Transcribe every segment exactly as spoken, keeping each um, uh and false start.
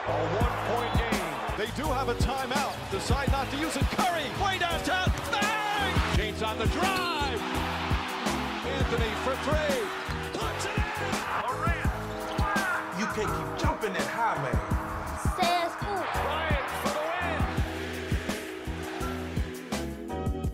A one-point game. They do have a timeout. Decide not to use it. Curry, way downtown. Bang! James on the drive. Anthony for three. Puts it in. Durant. You can't keep jumping that high, man. C'est cool. Bryant for the win.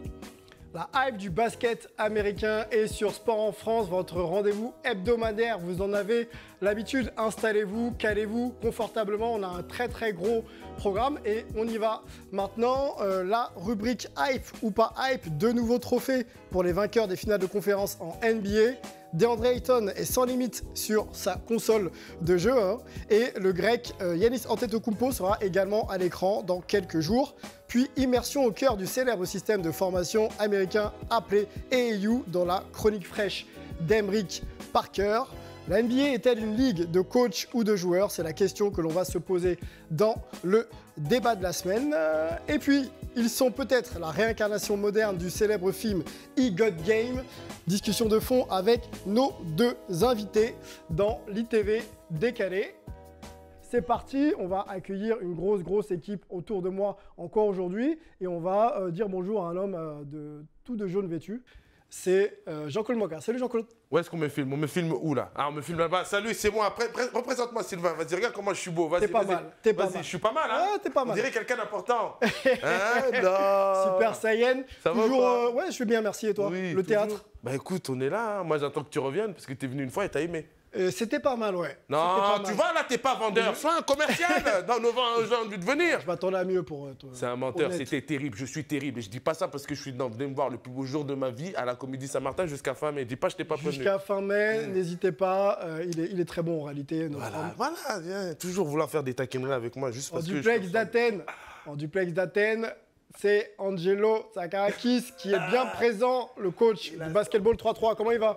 La hype du basket américain est sur Sport en France, votre rendez-vous hebdomadaire. Vous en avez l'habitude, installez-vous, calez-vous confortablement. On a un très très gros programme et on y va. Maintenant, euh, la rubrique hype ou pas hype, deux nouveaux trophées pour les vainqueurs des finales de conférence en N B A. DeAndre Ayton est sans limite sur sa console de jeu hein, et le grec euh, Giannis Antetokounmpo sera également à l'écran dans quelques jours. Puis immersion au cœur du célèbre système de formation américain appelé A A U dans la chronique fraîche d'Emric Parker. La N B A est-elle une ligue de coachs ou de joueurs? C'est la question que l'on va se poser dans le débat de la semaine. Et puis, ils sont peut-être la réincarnation moderne du célèbre film He Got Game. Discussion de fond avec nos deux invités dans l'I T V décalé. C'est parti, on va accueillir une grosse, grosse équipe autour de moi encore aujourd'hui. Et on va euh, dire bonjour à un homme euh, de, tout de jaune vêtu. C'est euh, Jean-Claude Moka. Salut Jean-Claude. Où est-ce qu'on me filme? On me filme où là? Ah, on me filme là-bas. Salut, c'est moi. Après, représente-moi Sylvain. Vas-y, regarde comment je suis beau. Vas-y, T'es pas vas-y. mal. T'es pas Vas-y, mal. je suis pas mal, hein? Ah, t'es pas mal. On dirait quelqu'un d'important. Hein? Non. Super Saiyan. Ça va Toujours, ou pas? euh, ouais, je suis bien, merci. Et toi? Oui, le toujours. théâtre? Bah écoute, on est là. Hein. Moi, j'attends que tu reviennes parce que t'es venu une fois et t'as aimé. Euh, C'était pas mal, ouais. Non, pas tu mal. vois, là, t'es pas vendeur. Sois un commercial. Non, nos j'ai envie de venir. Je m'attendais à mieux pour euh, toi. C'est un menteur, Honnête. c'était terrible, je suis terrible. Et je dis pas ça parce que je suis dedans. Venez me voir le plus beau jour de ma vie à la Comédie Saint-Martin jusqu'à fin mai. Dis pas, je t'ai pas prévenu. Jusqu'à fin mai, n'hésitez pas. euh, il, est, il est très bon en réalité. notre Voilà, homme. voilà, viens. Toujours vouloir faire des taquineries avec moi juste En parce que duplex je... d'Athènes, en duplex d'Athènes, c'est Angelo Sakarakis qui est bien présent, le coach du basketball trois trois. Comment il va?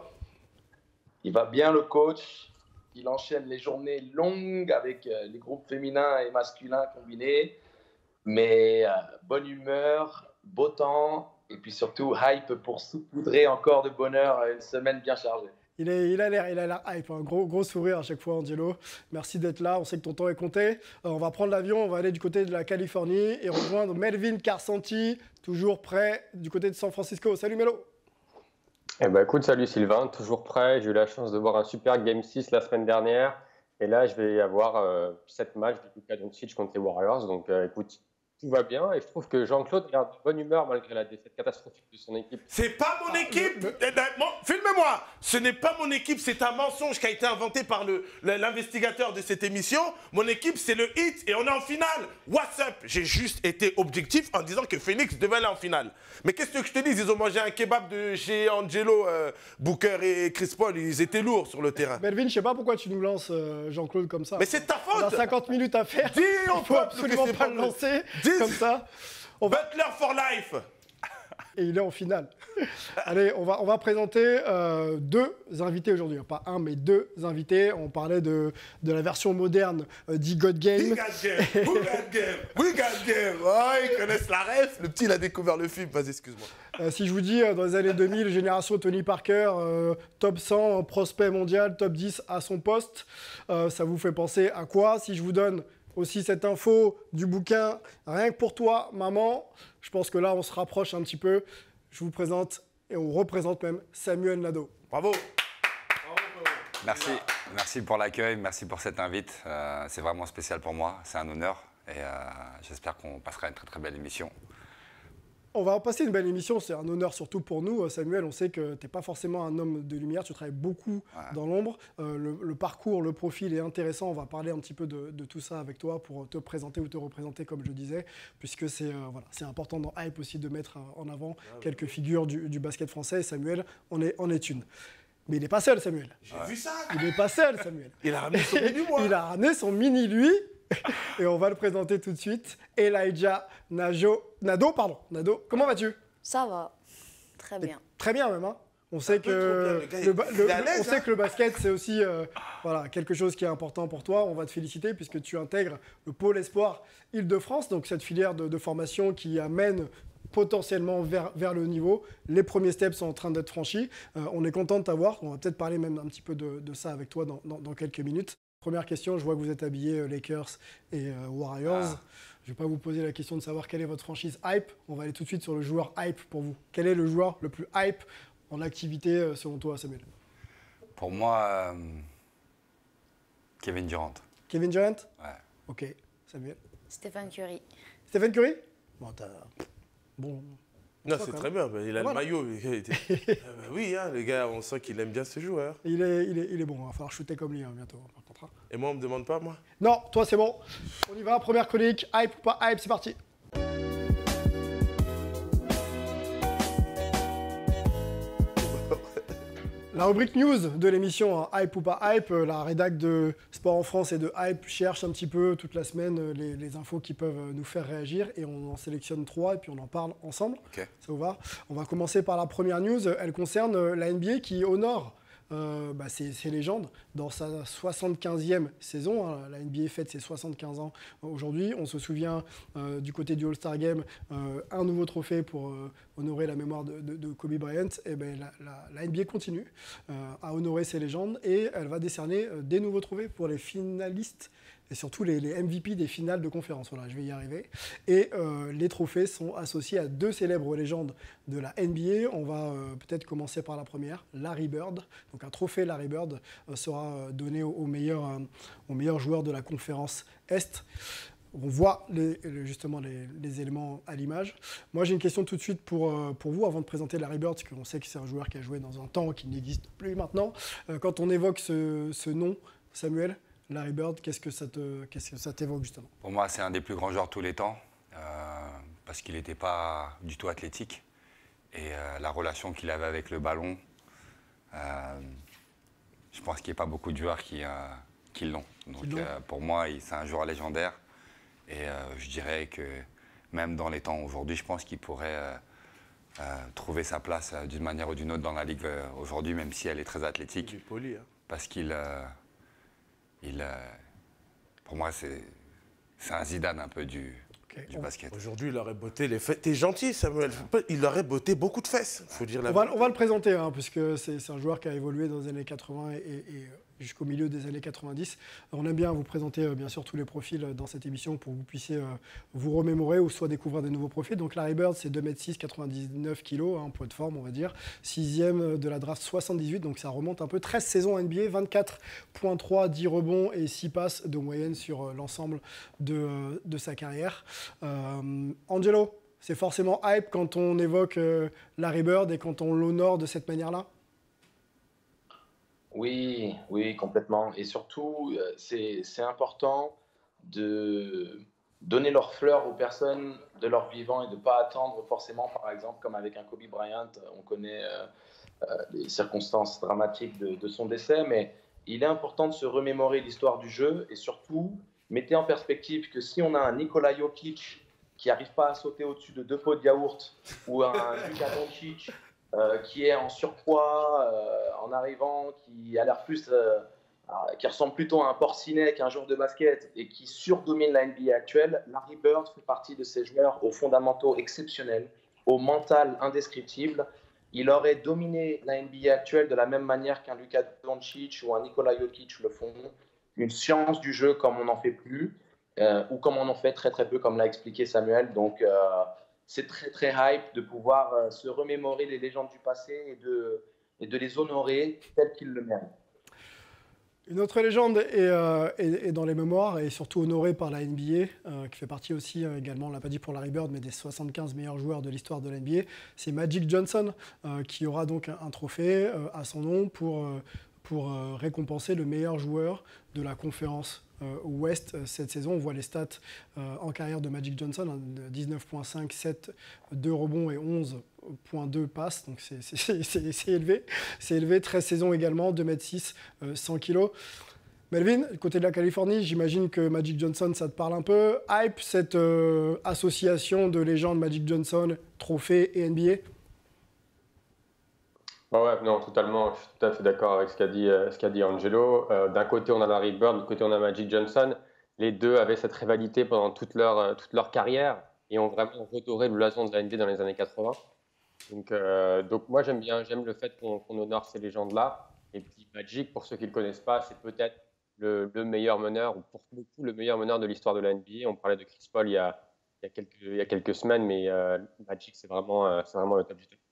Il va bien, le coach. Il enchaîne les journées longues avec euh, les groupes féminins et masculins combinés. Mais euh, bonne humeur, beau temps et puis surtout hype pour saupoudrer encore de bonheur une semaine bien chargée. Il, est, il a l'air, il a l'air hype, un gros, gros sourire à chaque fois, Angelo. Merci d'être là, on sait que ton temps est compté. Euh, on va prendre l'avion, on va aller du côté de la Californie et rejoindre Melvin Carsanti, toujours prêt du côté de San Francisco. Salut Melo. Eh ben, écoute, salut Sylvain, toujours prêt. J'ai eu la chance de voir un super Game six la semaine dernière. Et là, je vais avoir euh, sept matchs de Luka Doncic contre les Warriors. Donc, euh, écoute, tout va bien. Et je trouve que Jean-Claude a de bonne humeur malgré la défaite catastrophique de son équipe. C'est pas mon Ah, équipe. le- Eh ben, bon, filme-moi. Ce n'est pas mon équipe, c'est un mensonge qui a été inventé par le- le- l'investigateur de cette émission. Mon équipe, c'est le Heat et on est en finale. What's up? J'ai juste été objectif en disant que Phoenix devait aller en finale. Mais qu'est-ce que je te dis? Ils ont mangé un kebab de chez Angelo, euh, Booker et Chris Paul. Ils étaient lourds sur le terrain. Melvin, je sais pas pourquoi tu nous lances euh, Jean-Claude comme ça. Mais c'est de ta On a faute. cinquante minutes à faire. Dis au Il faut peuple absolument que c'est pas pas le vrai. lancer Dis- comme ça. On va... Butler for life. Et il est en finale. Allez, on va, on va présenter euh, deux invités aujourd'hui. Pas un, mais deux invités. On parlait de, de la version moderne euh, d'E God Game. We got game, we got game, we got game. Oh, ils connaissent la ref. Le petit, il a découvert le film. Vas-y, excuse-moi. Euh, si je vous dis, euh, dans les années deux mille, génération Tony Parker, euh, top cent, prospect mondial, top dix à son poste, euh, ça vous fait penser à quoi? Si je vous donne aussi cette info du bouquin, rien que pour toi, maman, je pense que là, on se rapproche un petit peu. Je vous présente, et on représente même, Samuel Nadeau. Bravo. Merci, merci pour l'accueil, merci pour cette invite. Euh, c'est vraiment spécial pour moi, c'est un honneur et euh, j'espère qu'on passera une très très belle émission. On va passer une belle émission, c'est un honneur surtout pour nous. Samuel, on sait que tu n'es pas forcément un homme de lumière, tu travailles beaucoup Ouais. dans l'ombre. Euh, le, le parcours, le profil est intéressant, on va parler un petit peu de, de tout ça avec toi pour te présenter ou te représenter comme je disais, puisque c'est euh, voilà, c'est important dans Hype aussi de mettre en avant quelques figures du, du basket français. Et Samuel en est, en est une. Mais il n'est pas seul, Samuel. J'ai vu ça. Il n'est pas seul, Samuel. Il a ramené son menu, moi. Il a ramené son mini, lui. Et on va le présenter tout de suite. Elijah Najo, Nado, pardon. Nado, comment vas-tu? Ça va. Très bien. Très bien même. Hein. On sait peu trop que bien, le gars, le, ba- il le- est à le- l'aise, on sait hein. que le basket c'est aussi euh, voilà quelque chose qui est important pour toi. On va te féliciter puisque tu intègres le pôle espoir Île-de-France, donc cette filière de, de formation qui amène potentiellement vers, vers le haut niveau. Les premiers steps sont en train d'être franchis. Euh, on est content de t'avoir. On va peut-être parler même un petit peu de, de ça avec toi dans, dans- dans quelques minutes. Première question, je vois que vous êtes habillés euh, Lakers et euh, Warriors. Ah. Je ne vais pas vous poser la question de savoir quelle est votre franchise hype. On va aller tout de suite sur le joueur hype pour vous. Quel est le joueur le plus hype en activité euh, selon toi, Samuel? Pour moi, euh, Kevin Durant. Kevin Durant? Ouais. Ok. Samuel? Stephen Curry. Stephen Curry? Bon, t'as... Bon... Non, Toi, c'est quand très même. bien. Il a Voilà. le maillot. Il était- Ah bah oui, hein, les gars, on sent qu'il aime bien ce joueur. Il est, il, est, il est bon, il va falloir shooter comme lui hein, bientôt, par contre. hein. Et moi, on me demande pas, moi. Non, toi c'est bon. On y va, première chronique. Hype ou pas hype, c'est parti. La rubrique news de l'émission, hein, hype ou pas hype, euh, la rédac de Sport en France et de Hype cherche un petit peu toute la semaine euh, les, les infos qui peuvent euh, nous faire réagir et on en sélectionne trois et puis on en parle ensemble. Ok. Ça vous va? On va commencer par la première news. Elle concerne euh, la N B A qui honore euh, bah, ses, ses légendes dans sa soixante-quinzième saison. hein. La N B A fête ses soixante-quinze ans euh, aujourd'hui. On se souvient euh, du côté du All-Star Game, euh, un nouveau trophée pour euh, honorer la mémoire de, de- de Kobe Bryant. Et ben, la, la- la N B A continue euh, à honorer ses légendes et elle va décerner euh, des nouveaux trophées pour les finalistes et surtout les, les M V P des finales de conférence. Voilà, je vais y arriver. Et euh, les trophées sont associés à deux célèbres légendes de la N B A. On va euh, peut-être commencer par la première, Larry Bird. Donc un trophée Larry Bird euh, sera euh, donné au, au meilleur, euh, au meilleur joueur de la conférence Est. On voit les- les- justement les, les éléments à l'image. Moi, j'ai une question tout de suite pour, euh, pour vous, avant de présenter Larry Bird, parce qu'on sait que c'est un joueur qui a joué dans un temps qui n'existe plus maintenant. Euh, quand on évoque ce, ce nom, Samuel, Larry Bird, qu'est-ce que ça te, qu'est-ce que ça t'évoque justement? Pour moi, c'est un des plus grands joueurs de tous les temps, euh, parce qu'il n'était pas du tout athlétique. Et euh, la relation qu'il avait avec le ballon, euh, je pense qu'il n'y a pas beaucoup de joueurs qui, euh, qui l'ont. Donc Qui l'ont. euh, pour moi, il- c'est un joueur légendaire. Et euh, je dirais que même dans les temps aujourd'hui, je pense qu'il pourrait euh, euh, trouver sa place euh, d'une manière ou d'une autre dans la ligue euh, aujourd'hui, même si elle est très Il athlétique. est poli, hein. Parce qu'il, euh, il, euh, pour moi, c'est, c'est un Zidane un peu du, Ok, du on- basket. Aujourd'hui, il aurait botté les fesses. T'es gentil, Samuel. Faut pas- Il aurait botté beaucoup de fesses, faut dire la On va, vérité. on va le présenter, hein, puisque c'est c'est un joueur qui a évolué dans les années quatre-vingts et, et- et jusqu'au milieu des années quatre-vingt-dix. On aime bien vous présenter euh, bien sûr tous les profils euh, dans cette émission pour que vous puissiez euh, vous remémorer ou soit découvrir des nouveaux profils. Donc Larry Bird, c'est deux mètres six, quatre-vingt-dix-neuf kilos, hein, poids de forme on va dire. Sixième de la draft soixante-dix-huit, donc ça remonte un peu. treize saisons N B A, vingt-quatre virgule trois, dix rebonds et six passes de moyenne sur euh, l'ensemble de, euh, de sa carrière. Euh, Angelo, c'est forcément hype quand on évoque euh, Larry Bird et quand on l'honore de cette manière-là? Oui, oui, complètement. Et surtout, euh, c'est, c'est important de donner leurs fleurs aux personnes de leur vivant et de ne pas attendre forcément, par exemple, comme avec un Kobe Bryant, on connaît euh, euh, les circonstances dramatiques de, de son décès, mais il est important de se remémorer l'histoire du jeu et surtout, mettez en perspective que si on a un Nikola Jokic qui n'arrive pas à sauter au-dessus de deux pots de yaourt ou un Luka Doncic euh, qui est en surpoids euh, en arrivant, qui a l'air plus, euh, qui ressemble plutôt à un porcinet qu'un joueur de basket et qui surdomine la N B A actuelle, Larry Bird fait partie de ces joueurs aux fondamentaux exceptionnels, au mental indescriptible. Il aurait dominé la N B A actuelle de la même manière qu'un Luka Doncic ou un Nikola Jokic le font. Une science du jeu comme on n'en fait plus, euh, ou comme on en fait très très peu, comme l'a expliqué Samuel. Donc euh, c'est très très hype de pouvoir euh, se remémorer les légendes du passé et de, et de les honorer telles qu'ils le méritent. Une autre légende est, euh, est- est dans les mémoires et surtout honorée par la N B A, euh, qui fait partie aussi euh, également, on ne l'a pas dit pour Larry Bird, mais des soixante-quinze meilleurs joueurs de l'histoire de la N B A. C'est Magic Johnson euh, qui aura donc un, un trophée euh, à son nom pour, euh, pour euh, récompenser le meilleur joueur de la conférence euh, Ouest euh, cette saison. On voit les stats euh, en carrière de Magic Johnson, hein, de dix-neuf virgule cinq, sept, deux rebonds et onze virgule deux passes, donc c'est- c'est c'est- c'est élevé. C'est élevé, treize saisons également, deux mètres six, euh, cent kilos. Melvin, du côté de la Californie, j'imagine que Magic Johnson, ça te parle un peu. Hype, cette euh, association de légendes Magic Johnson, trophée et N B A? Ouais, ouais, non, totalement. Je suis tout à fait d'accord avec ce qu'a dit, euh, ce qu'a dit Angelo. Euh, d'un côté, on a Larry Bird, de l'autre côté, on a Magic Johnson. Les deux avaient cette rivalité pendant toute leur, euh, toute leur carrière et ont vraiment redoré le blason de la N B A dans les années quatre-vingts. Donc, euh, donc moi, j'aime bien, j'aime le fait qu'on qu'on honore ces légendes-là. Et puis Magic, pour ceux qui ne le connaissent pas, c'est peut-être le, le meilleur meneur, ou pour beaucoup le meilleur meneur de l'histoire de la N B A. On parlait de Chris Paul il y a, il y a, quelques, il y a quelques semaines, mais euh, Magic, c'est vraiment, euh, c'est vraiment le top du top.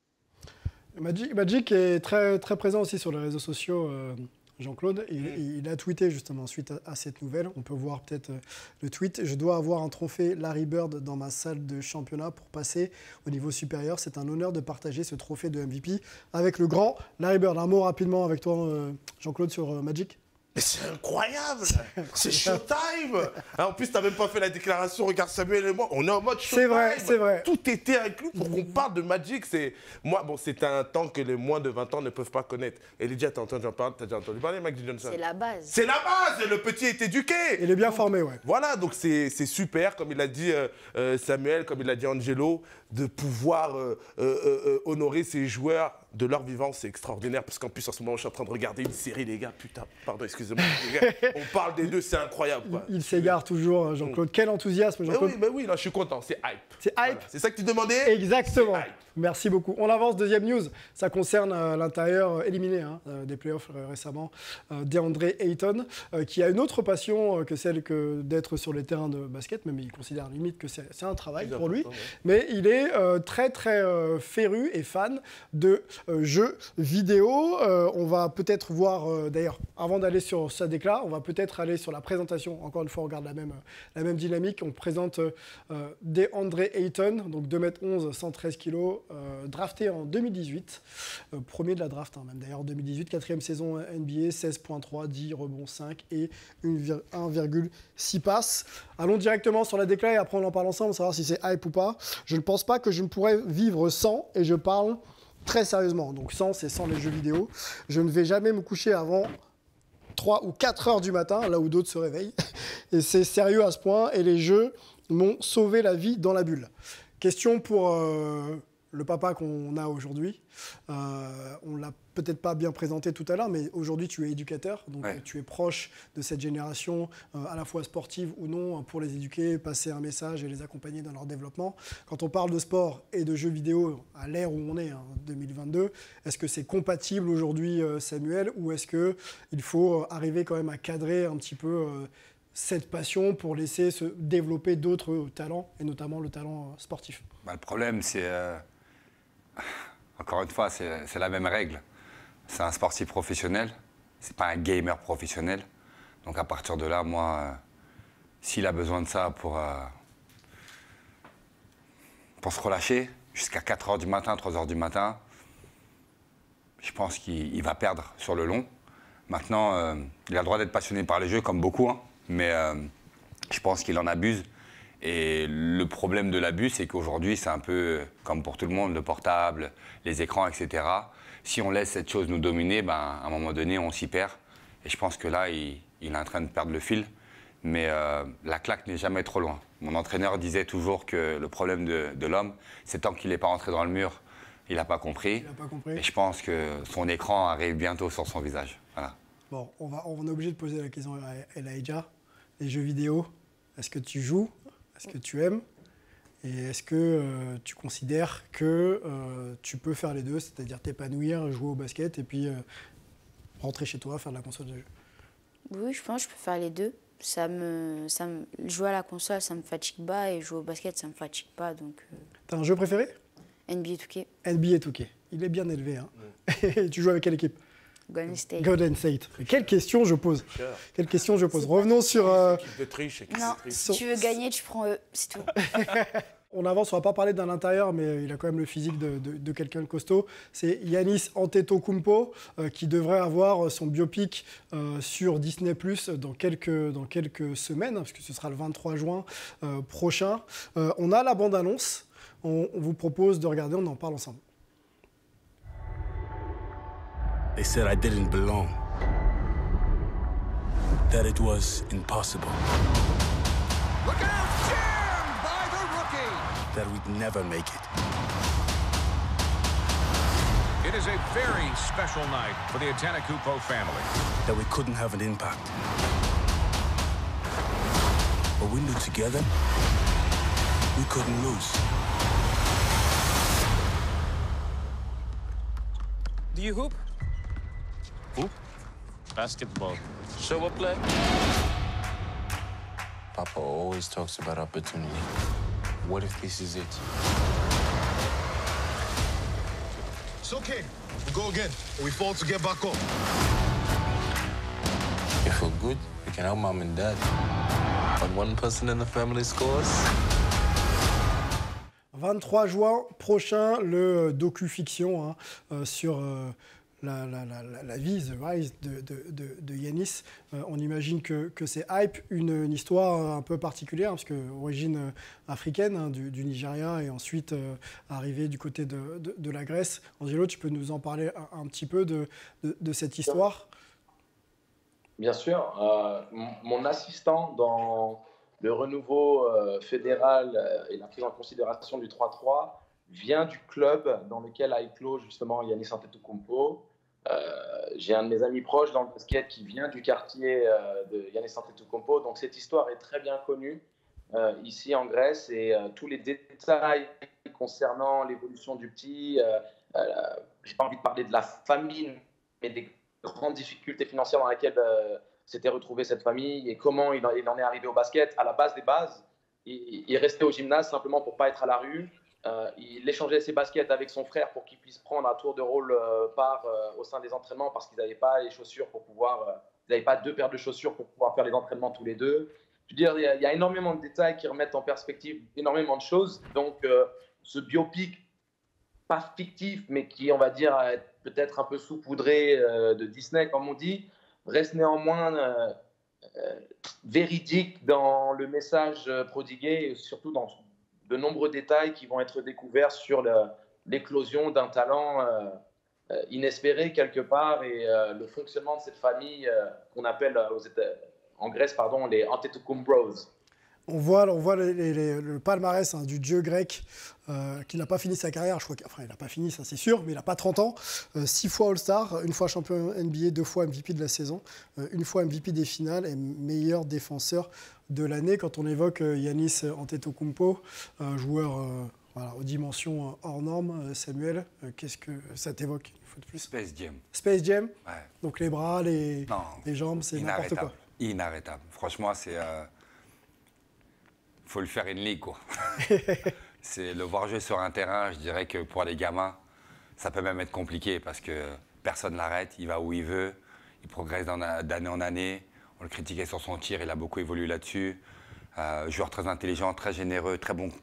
Magic, Magic est très, très présent aussi sur les réseaux sociaux. Euh... Jean-Claude, il, mmh. il a tweeté justement suite à, à cette nouvelle. On peut voir peut-être euh, le tweet. Je dois avoir un trophée Larry Bird dans ma salle de championnat pour passer au niveau supérieur. C'est un honneur de partager ce trophée de M V P avec le grand Larry Bird. Un mot rapidement avec toi, euh, Jean-Claude, sur euh, Magic. Mais c'est incroyable, c'est showtime. En plus, tu n'as même pas fait la déclaration. Regarde Samuel et moi, on est en mode showtime. C'est vrai, c'est vrai. Tout était inclus pour qu'on parle de Magic. C'est moi, bon, c'est un temps que les moins de vingt ans ne peuvent pas connaître. Et Lydia, t'as entendu, t'as déjà entendu parler, Magic Johnson? C'est la base. C'est la base. Le petit est éduqué. Il est bien donc, formé, ouais. Voilà, donc c'est super, comme il a dit euh, euh, Samuel, comme il a dit Angelo, de pouvoir euh, euh, euh, honorer ces joueurs de leur vivant, c'est extraordinaire, parce qu'en plus, en ce moment, je suis en train de regarder une série, les gars, putain, pardon, excusez-moi, les gars, on parle des deux, c'est incroyable, quoi. Il, il s'égare toujours, Jean-Claude. Quel enthousiasme, Jean-Claude. Mais oui, mais oui, là, je suis content, c'est hype. C'est hype voilà. C'est ça que tu demandais? Exactement. Merci beaucoup. On avance, deuxième news. Ça concerne euh, l'intérieur euh, éliminé hein, euh, des playoffs euh, récemment, euh, DeAndre Ayton, euh, qui a une autre passion euh, que celle que d'être sur les terrains de basket, même il considère limite que c'est un travail pour lui. Ouais. Mais il est euh, très, très euh, féru et fan de euh, jeux vidéo. Euh, on va peut-être voir, euh, d'ailleurs, avant d'aller sur sa décla, on va peut-être aller sur la présentation. Encore une fois, on regarde la même, la même dynamique. On présente euh, DeAndre Ayton, donc deux mètres onze, cent treize kilos, Euh, drafté en deux mille dix-huit, euh, premier de la draft hein, même d'ailleurs deux mille dix-huit, quatrième saison N B A, seize virgule trois, dix rebonds cinq et un virgule six passes. Allons directement sur la décla et après on en parle ensemble, savoir si c'est hype ou pas. Je ne pense pas que je ne pourrais vivre sans, et je parle très sérieusement, donc sans c'est sans les jeux vidéo. Je ne vais jamais me coucher avant trois ou quatre heures du matin, là où d'autres se réveillent, et c'est sérieux à ce point, et les jeux m'ont sauvé la vie dans la bulle. Question pour euh, le papa qu'on a aujourd'hui. Euh, on ne l'a peut-être pas bien présenté tout à l'heure, mais aujourd'hui, tu es éducateur. Donc, ouais. tu es proche de cette génération, euh, à la fois sportive ou non, pour les éduquer, passer un message et les accompagner dans leur développement. Quand on parle de sport et de jeux vidéo, à l'ère où on est, hein, deux mille vingt-deux, est-ce que c'est compatible aujourd'hui, euh, Samuel, ou est-ce qu'il faut arriver quand même à cadrer un petit peu euh, cette passion pour laisser se développer d'autres talents, et notamment le talent sportif? Bah, le problème, c'est... Euh... Encore une fois, c'est la même règle. C'est un sportif professionnel, c'est pas un gamer professionnel. Donc à partir de là, moi, euh, s'il a besoin de ça pour, euh, pour se relâcher, jusqu'à quatre heures du matin, trois heures du matin, je pense qu'il va perdre sur le long. Maintenant, euh, il a le droit d'être passionné par les jeux, comme beaucoup, hein, mais euh, je pense qu'il en abuse. Et le problème de l'abus, c'est qu'aujourd'hui, c'est un peu comme pour tout le monde, le portable, les écrans, et cetera. Si on laisse cette chose nous dominer, ben, à un moment donné, on s'y perd. Et je pense que là, il, il est en train de perdre le fil. Mais euh, la claque n'est jamais trop loin. Mon entraîneur disait toujours que le problème de, de l'homme, c'est tant qu'il n'est pas rentré dans le mur, il n'a pas compris. Il n'a pas compris. Et je pense que son écran arrive bientôt sur son visage. Voilà. Bon, on, va, on est obligé de poser la question à Elijah. Les jeux vidéo, est-ce que tu joues? Est-ce que tu aimes? Et est-ce que euh, tu considères que euh, tu peux faire les deux, c'est-à-dire t'épanouir, jouer au basket et puis euh, rentrer chez toi, faire de la console de jeu? Oui, je pense que je peux faire les deux. Ça me, ça me, jouer à la console, ça me fatigue pas, et jouer au basket, ça me fatigue pas. Donc, euh... T'as un jeu préféré? N B A two K. N B A two K. Il est bien élevé. Hein. Et tu joues avec quelle équipe? Golden State. Golden State. Quelle question je pose? Quelle question je pose? Revenons sur... Euh... De triche, non, si tu veux gagner, tu prends eux, c'est tout. On avance, on ne va pas parler d'un intérieur, mais il a quand même le physique de, de, de quelqu'un de costaud. C'est Giannis Antetokounmpo euh, qui devrait avoir son biopic euh, sur Disney plus, dans quelques, dans quelques semaines, parce que ce sera le vingt-trois juin euh, prochain. Euh, on a la bande-annonce, on, on vous propose de regarder, on en parle ensemble. They said I didn't belong, that it was impossible. Look out, jammed by the rookie. That we'd never make it. It is a very special night for the Antetokounmpo family. That we couldn't have an impact. But we knew together we couldn't lose. Do you hoop? Hoop? Basketball. Show up play. Papa always talks about opportunity. What if this is it? It's okay. We go again. We fall to get back up. If we're good, we can help mom and dad. When one person in the family scores. vingt-trois juin prochain, le docu-fiction hein, euh, sur euh, la, la, la, la vie, The Rise de, de, de, de Yanis. Euh, on imagine que, que c'est hype, une, une histoire un peu particulière, parce que origine africaine hein, du, du Nigeria et ensuite euh, arrivée du côté de, de, de la Grèce. Angelo, tu peux nous en parler un, un petit peu de, de, de cette histoire? Bien sûr. Euh, mon assistant dans le renouveau euh, fédéral euh, et la prise en considération du trois trois vient du club dans lequel a éclos justement Giannis Antetokounmpo. Euh, J'ai un de mes amis proches dans le basket qui vient du quartier euh, de Giannis Antetokounmpo. Donc cette histoire est très bien connue euh, ici en Grèce et euh, tous les détails concernant l'évolution du petit. Euh, euh, J'ai pas envie de parler de la famine, mais des grandes difficultés financières dans lesquelles euh, s'était retrouvée cette famille et comment il en, il en est arrivé au basket. À la base des bases, il, il restait au gymnase simplement pour ne pas être à la rue. Euh, il échangeait ses baskets avec son frère pour qu'il puisse prendre un tour de rôle euh, part euh, au sein des entraînements parce qu'ils n'avaient pas les chaussures pour pouvoir, euh, ils n'avaient pas deux paires de chaussures pour pouvoir faire les entraînements tous les deux. Je veux dire, il y a, il y a énormément de détails qui remettent en perspective énormément de choses. Donc, euh, ce biopic, pas fictif, mais qui, on va dire, peut-être un peu saupoudré euh, de Disney, comme on dit, reste néanmoins euh, euh, véridique dans le message prodigué et surtout dans de nombreux détails qui vont être découverts sur l'éclosion d'un talent euh, euh, inespéré quelque part et euh, le fonctionnement de cette famille euh, qu'on appelle aux États, en Grèce pardon, les Antetokounmbros. On voit, on voit les, les, les, le palmarès hein, du dieu grec euh, qui n'a pas fini sa carrière, je crois qu'il enfin, n'a pas fini, ça c'est sûr, mais il n'a pas trente ans. Euh, six fois All-Star, une fois champion N B A, deux fois M V P de la saison, euh, une fois M V P des finales et meilleur défenseur de l'année. Quand on évoque euh, Giannis Antetokounmpo, un joueur euh, voilà, aux dimensions hors normes, Samuel, euh, qu'est-ce que ça t'évoque une fois de plus? Space Jam. Space Jam Ouais. Donc les bras, les, non, les jambes, c'est n'importe quoi. Inarrêtable. Franchement, c'est... Euh... faut le faire une ligue, quoi. C'est le voir jouer sur un terrain, je dirais que pour les gamins, ça peut même être compliqué parce que personne ne l'arrête, il va où il veut, il progresse d'année en année. On le critiquait sur son tir, il a beaucoup évolué là-dessus. Euh, joueur très intelligent, très généreux, très, bon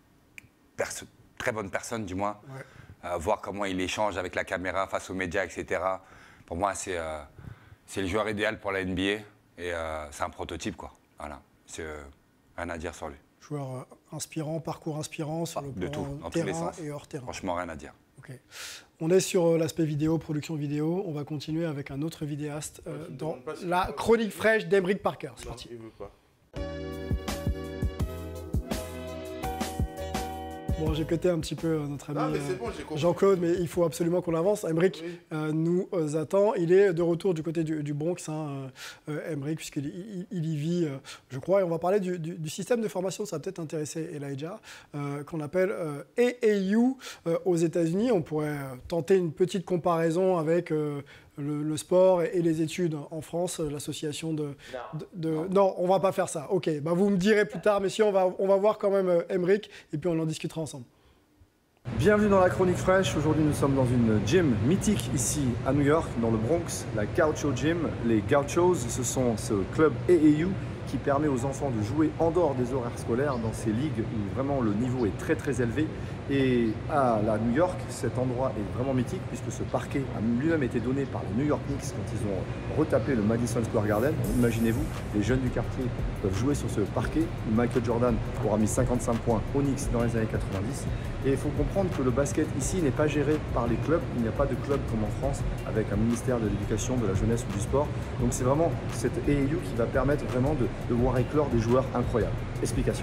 très bonne personne du moins. Ouais. Euh, voir comment il échange avec la caméra face aux médias, et cetera. Pour moi, c'est euh, le joueur idéal pour la N B A et euh, c'est un prototype, quoi. Voilà. C'est... Euh, rien à dire sur lui. Joueur euh, inspirant, parcours inspirant sur le plan tout, terrain et hors terrain. Franchement, rien à dire. Okay. On est sur euh, l'aspect vidéo, production vidéo. On va continuer avec un autre vidéaste euh, dans la chronique fraîche d'Emeric Parker. C'est parti. Bon, j'ai coté un petit peu notre ami ah, bon, euh, Jean-Claude, mais il faut absolument qu'on avance. Emeric oui. euh, nous euh, attend. Il est de retour du côté du, du Bronx, hein, euh, Emeric, puisqu'il il, il y vit, euh, je crois. Et on va parler du, du, du système de formation, ça va peut-être intéresser Elijah, euh, qu'on appelle euh, A A U euh, aux États-Unis. On pourrait euh, tenter une petite comparaison avec euh, le, le sport et, et les études en France, l'association de, de, de... Non. non, on ne va pas faire ça. Ok, bah, vous me direz plus tard, messieurs, on va, on va voir quand même euh, Emeric, et puis on en discutera ensemble. Bienvenue dans la chronique fraîche. Aujourd'hui, nous sommes dans une gym mythique ici à New York, dans le Bronx, la Gaucho Gym. Les Gauchos, ce sont ce club A A U qui permet aux enfants de jouer en dehors des horaires scolaires dans ces ligues où vraiment le niveau est très très élevé. Et à la New York, cet endroit est vraiment mythique puisque ce parquet a lui-même été donné par les New York Knicks quand ils ont retapé le Madison Square Garden. Imaginez-vous, les jeunes du quartier peuvent jouer sur ce parquet où Michael Jordan aura mis cinquante-cinq points aux Knicks dans les années quatre-vingt-dix. Et il faut comprendre que le basket ici n'est pas géré par les clubs. Il n'y a pas de club comme en France avec un ministère de l'éducation, de la jeunesse ou du sport. Donc c'est vraiment cette A A U qui va permettre vraiment de, de voir éclore des joueurs incroyables. Explication.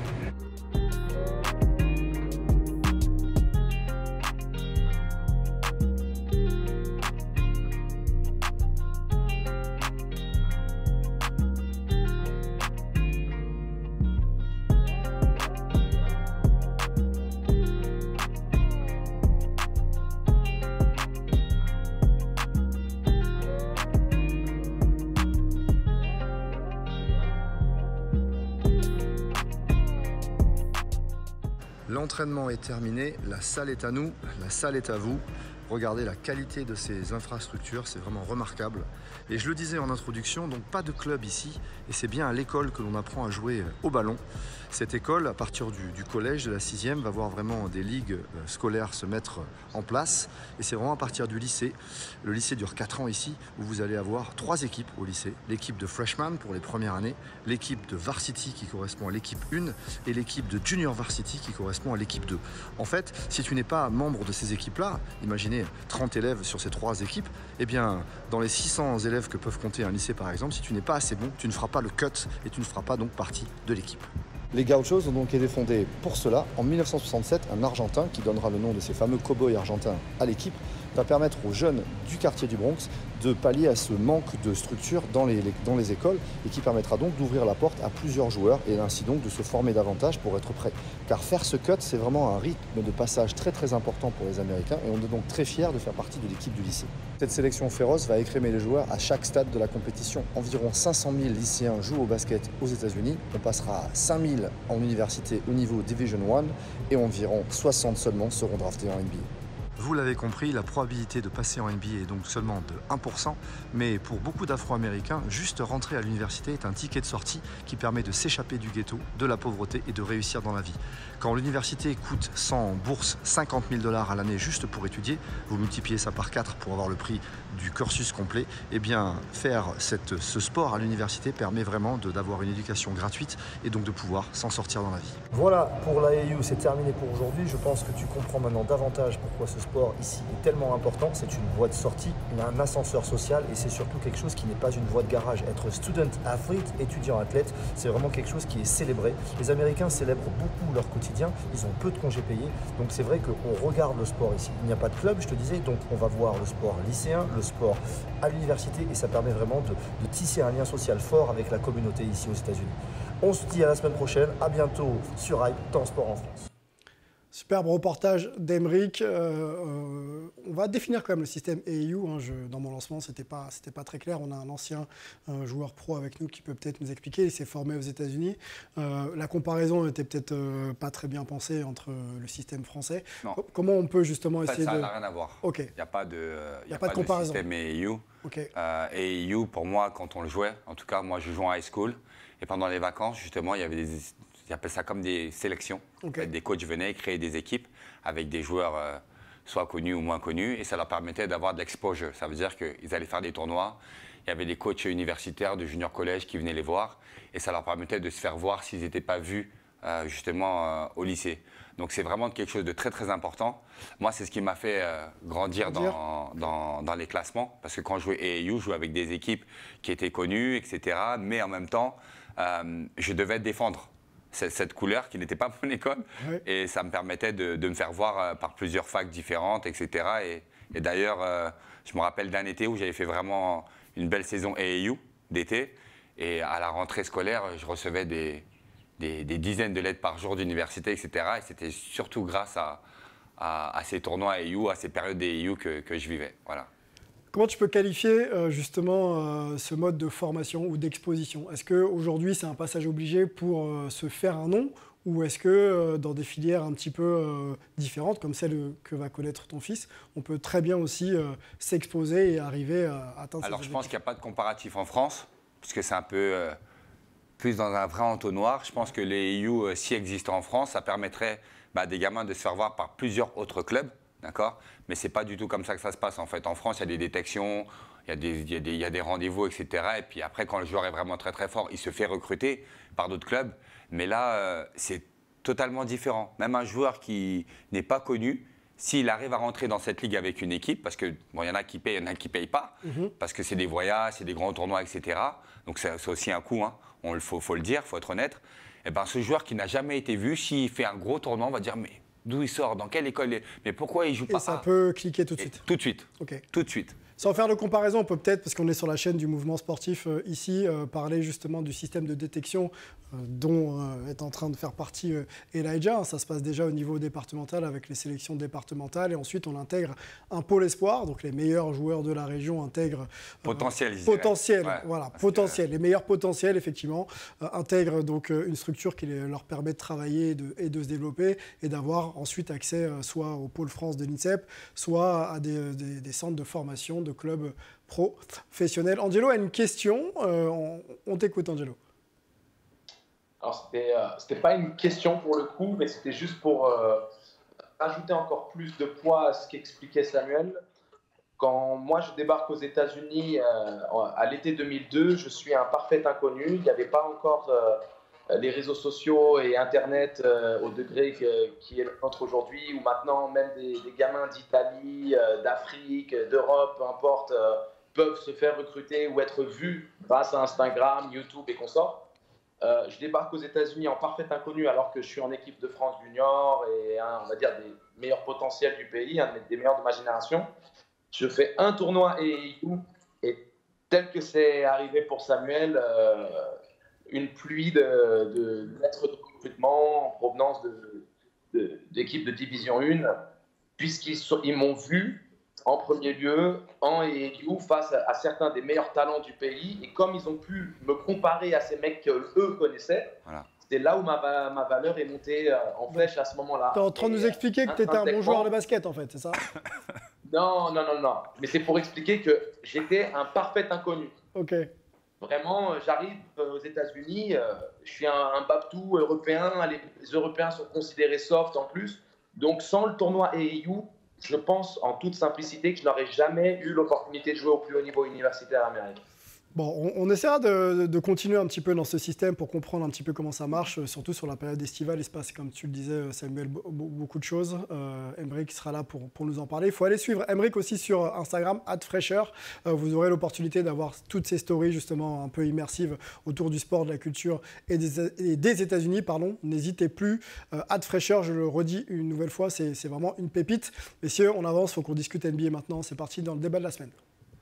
L'entraînement est terminé, la salle est à nous, la salle est à vous. Regardez la qualité de ces infrastructures, c'est vraiment remarquable. Et je le disais en introduction, donc pas de club ici, et c'est bien à l'école que l'on apprend à jouer au ballon. Cette école, à partir du, du collège, de la sixième, va voir vraiment des ligues scolaires se mettre en place. Et c'est vraiment à partir du lycée. Le lycée dure quatre ans ici, où vous allez avoir trois équipes au lycée. L'équipe de freshman pour les premières années, l'équipe de varsity qui correspond à l'équipe un, et l'équipe de junior varsity qui correspond à l'équipe deux. En fait, si tu n'es pas membre de ces équipes-là, imaginez trente élèves sur ces trois équipes, eh bien, dans les six cents élèves que peuvent compter un lycée par exemple, si tu n'es pas assez bon, tu ne feras pas le cut et tu ne feras pas donc partie de l'équipe. Les Gauchos ont donc été fondés pour cela en mille neuf cent soixante-sept. Un Argentin, qui donnera le nom de ces fameux cow-boys argentins à l'équipe, va permettre aux jeunes du quartier du Bronx de pallier à ce manque de structure dans les, les, dans les écoles et qui permettra donc d'ouvrir la porte à plusieurs joueurs et ainsi donc de se former davantage pour être prêt. Car faire ce cut, c'est vraiment un rythme de passage très très important pour les Américains et on est donc très fiers de faire partie de l'équipe du lycée. Cette sélection féroce va écrémer les joueurs à chaque stade de la compétition. Environ cinq cent mille lycéens jouent au basket aux États-Unis. On passera à cinq mille en université au niveau Division un et environ soixante seulement seront draftés en N B A. Vous l'avez compris, la probabilité de passer en N B A est donc seulement de un pour cent, mais pour beaucoup d'Afro-Américains, juste rentrer à l'université est un ticket de sortie qui permet de s'échapper du ghetto, de la pauvreté et de réussir dans la vie. Quand l'université coûte sans bourse cinquante mille dollars à l'année juste pour étudier, vous multipliez ça par quatre pour avoir le prix du cursus complet, et eh bien faire cette, ce sport à l'université permet vraiment d'avoir une éducation gratuite et donc de pouvoir s'en sortir dans la vie. Voilà, pour l'A A U, c'est terminé pour aujourd'hui. Je pense que tu comprends maintenant davantage pourquoi ce sport ici est tellement important. C'est une voie de sortie, un ascenseur social et c'est surtout quelque chose qui n'est pas une voie de garage. Être student athlete, étudiant athlète, c'est vraiment quelque chose qui est célébré. Les Américains célèbrent beaucoup leur quotidien, ils ont peu de congés payés, donc c'est vrai qu'on regarde le sport ici. Il n'y a pas de club, je te disais, donc on va voir le sport lycéen, le sport à l'université et ça permet vraiment de, de tisser un lien social fort avec la communauté ici aux États-Unis. On se dit à la semaine prochaine, à bientôt sur Hype, temps sport en France. Superbe reportage d'Emeric. Euh, euh, on va définir quand même le système A A U. Hein. Je, dans mon lancement, ce n'était pas, c'était pas très clair. On a un ancien un joueur pro avec nous qui peut peut-être nous expliquer. Il s'est formé aux États-Unis. Euh, la comparaison n'était peut-être euh, pas très bien pensée entre le système français. Non. Comment on peut justement en fait, essayer ça de... Ça n'a rien à voir. Ok. Il n'y a pas de, euh, y a y a pas de, de comparaison. système A A U. Okay. Euh, A A U, pour moi, quand on le jouait, en tout cas, moi, je jouais en high school. Et pendant les vacances, justement, il y avait des... Ils appellent ça comme des sélections. Okay. En fait, des coachs venaient créer des équipes avec des joueurs euh, soit connus ou moins connus et ça leur permettait d'avoir de l'exposure. Ça veut dire qu'ils allaient faire des tournois. Il y avait des coachs universitaires de junior collège qui venaient les voir et ça leur permettait de se faire voir s'ils n'étaient pas vus euh, justement euh, au lycée. Donc c'est vraiment quelque chose de très très important. Moi, c'est ce qui m'a fait euh, grandir dans, dans, dans les classements parce que quand je jouais A A U, je jouais avec des équipes qui étaient connues, et cetera. Mais en même temps, euh, je devais défendre cette couleur qui n'était pas mon école. Oui. Et ça me permettait de, de me faire voir euh, par plusieurs facs différentes, et cetera. Et, et d'ailleurs, euh, je me rappelle d'un été où j'avais fait vraiment une belle saison A A U d'été. Et à la rentrée scolaire, je recevais des, des, des dizaines de lettres par jour d'université, et cetera. Et c'était surtout grâce à, à, à ces tournois A A U, à ces périodes d'A A U que, que je vivais. Voilà. Comment tu peux qualifier euh, justement euh, ce mode de formation ou d'exposition? Est-ce qu'aujourd'hui c'est un passage obligé pour euh, se faire un nom ou est-ce que euh, dans des filières un petit peu euh, différentes comme celle que va connaître ton fils, on peut très bien aussi euh, s'exposer et arriver à atteindre Alors ces je pense qu'il n'y a pas de comparatif en France puisque c'est un peu euh, plus dans un vrai entonnoir. Je pense que les A A U, euh, s'ils existent en France, ça permettrait bah, des gamins de se faire voir par plusieurs autres clubs. D'accord ? Mais ce n'est pas du tout comme ça que ça se passe. En fait, en France, il y a des détections, il y a des, il y a des, il y a des rendez-vous, et cetera. Et puis après, quand le joueur est vraiment très très fort, il se fait recruter par d'autres clubs. Mais là, euh, c'est totalement différent. Même un joueur qui n'est pas connu, s'il arrive à rentrer dans cette ligue avec une équipe, parce que bon, il y en a qui payent, il y en a qui ne payent pas, mm-hmm. parce que c'est des voyages, c'est des grands tournois, et cetera. Donc c'est aussi un coût, hein. Il faut, faut le dire, il faut être honnête. Et ben, ce joueur qui n'a jamais été vu, s'il fait un gros tournoi, on va dire mais d'où il sort, dans quelle école il est, mais pourquoi il joue pas? Et ça peut cliquer tout de suite. Et tout de suite. Okay. Tout de suite. Sans faire de comparaison, on peut peut-être, parce qu'on est sur la chaîne du mouvement sportif euh, ici, euh, parler justement du système de détection euh, dont euh, est en train de faire partie euh, Elijah. Ça se passe déjà au niveau départemental avec les sélections départementales et ensuite on intègre un pôle espoir, donc les meilleurs joueurs de la région intègrent... Euh, potentiel, potentiel, ouais, voilà, potentiel. Que... Les meilleurs potentiels, effectivement, euh, intègrent donc euh, une structure qui les, leur permet de travailler et de, et de se développer et d'avoir ensuite accès euh, soit au pôle France de l'INSEP, soit à des, des, des centres de formation, de clubs professionnels. Angelo a une question. Euh, on on t'écoute, Angelo. Alors, c'était euh, c'était pas une question pour le coup, mais c'était juste pour euh, ajouter encore plus de poids à ce qu'expliquait Samuel. Quand moi, je débarque aux États-Unis euh, à l'été deux mille deux, je suis un parfait inconnu. Il n'y avait pas encore euh, les réseaux sociaux et Internet euh, au degré que, qui est le nôtre aujourd'hui, où maintenant, même des, des gamins d'Italie, euh, d'Afrique, d'Europe, peu importe, euh, peuvent se faire recruter ou être vus grâce à Instagram, YouTube et consorts. Euh, je débarque aux États-Unis en parfait inconnu alors que je suis en équipe de France junior et un, on va dire des meilleurs potentiels du pays, un des meilleurs de ma génération. Je fais un tournoi A A U et tel que c'est arrivé pour Samuel, euh, une pluie de, de lettres de recrutement en provenance de, de, d'équipes de Division un, puisqu'ils sont, ils m'ont vu en premier lieu en A A U face à, à certains des meilleurs talents du pays. Et comme ils ont pu me comparer à ces mecs qu'eux connaissaient, voilà. C'est là où ma, ma valeur est montée en flèche à ce moment-là. Tu es en train de nous expliquer que tu étais un bon joueur de basket, en fait, c'est ça? Non, non, non, non. Mais c'est pour expliquer que j'étais un parfait inconnu. Ok. Vraiment, j'arrive aux États-Unis, je suis un, un Babtou européen. Les Européens sont considérés soft en plus. Donc, sans le tournoi A A U, je pense en toute simplicité que je n'aurais jamais eu l'opportunité de jouer au plus haut niveau universitaire américain. Bon, on, on essaiera de, de continuer un petit peu dans ce système pour comprendre un petit peu comment ça marche, surtout sur la période estivale. Il se passe, comme tu le disais, Samuel, beaucoup de choses. Euh, Emric sera là pour, pour nous en parler. Il faut aller suivre Emric aussi sur Instagram, arobase fraîcheur. Euh, vous aurez l'opportunité d'avoir toutes ces stories justement un peu immersives autour du sport, de la culture et des, et des États-Unis. Pardon. N'hésitez plus. Euh, arobase fraîcheur, je le redis une nouvelle fois, c'est, c'est vraiment une pépite. Messieurs, on avance, il faut qu'on discute N B A maintenant. C'est parti dans le débat de la semaine.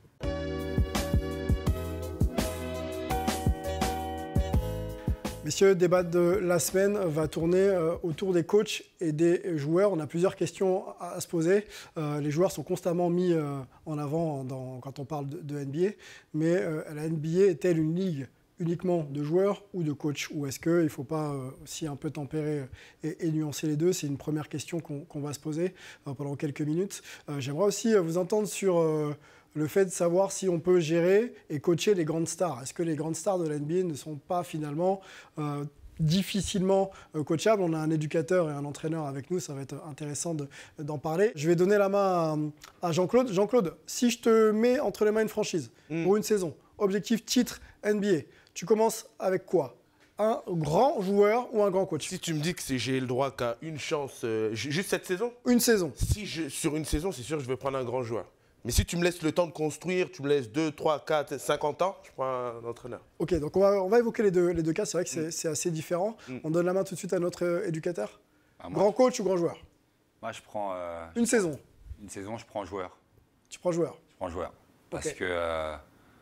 Messieurs, le débat de la semaine va tourner euh, autour des coachs et des joueurs. On a plusieurs questions à, à se poser. Euh, les joueurs sont constamment mis euh, en avant dans, quand on parle de, de N B A. Mais euh, la N B A est-elle une ligue uniquement de joueurs ou de coachs? Ou est-ce qu'il ne faut pas euh, aussi un peu tempérer et, et nuancer les deux? C'est une première question qu'on, qu'on va se poser euh, pendant quelques minutes. Euh, j'aimerais aussi euh, vous entendre sur... Euh, le fait de savoir si on peut gérer et coacher les grandes stars. Est-ce que les grandes stars de la N B A ne sont pas finalement euh, difficilement euh, coachables? On a un éducateur et un entraîneur avec nous, ça va être intéressant de, d'en parler. Je vais donner la main à, à Jean-Claude. Jean-Claude, si je te mets entre les mains une franchise mmh. pour une saison, objectif titre N B A, tu commences avec quoi? Un grand joueur ou un grand coach? Si tu me dis que c'est, j'ai le droit qu'à une chance, euh, juste cette saison? Une saison. Si je, sur une saison, c'est sûr que je vais prendre un grand joueur. Mais si tu me laisses le temps de construire, tu me laisses deux, trois, quatre, cinquante ans, je prends un entraîneur. Ok, donc on va, on va évoquer les deux, les deux cas. C'est vrai que c'est, mm. c'est assez différent. Mm. On donne la main tout de suite à notre euh, éducateur. Ah, moi, grand coach ou grand joueur? Moi, je prends... Euh, une je saison. Prends, une saison, je prends joueur. Tu prends joueur? Je prends joueur. Parce okay. que euh,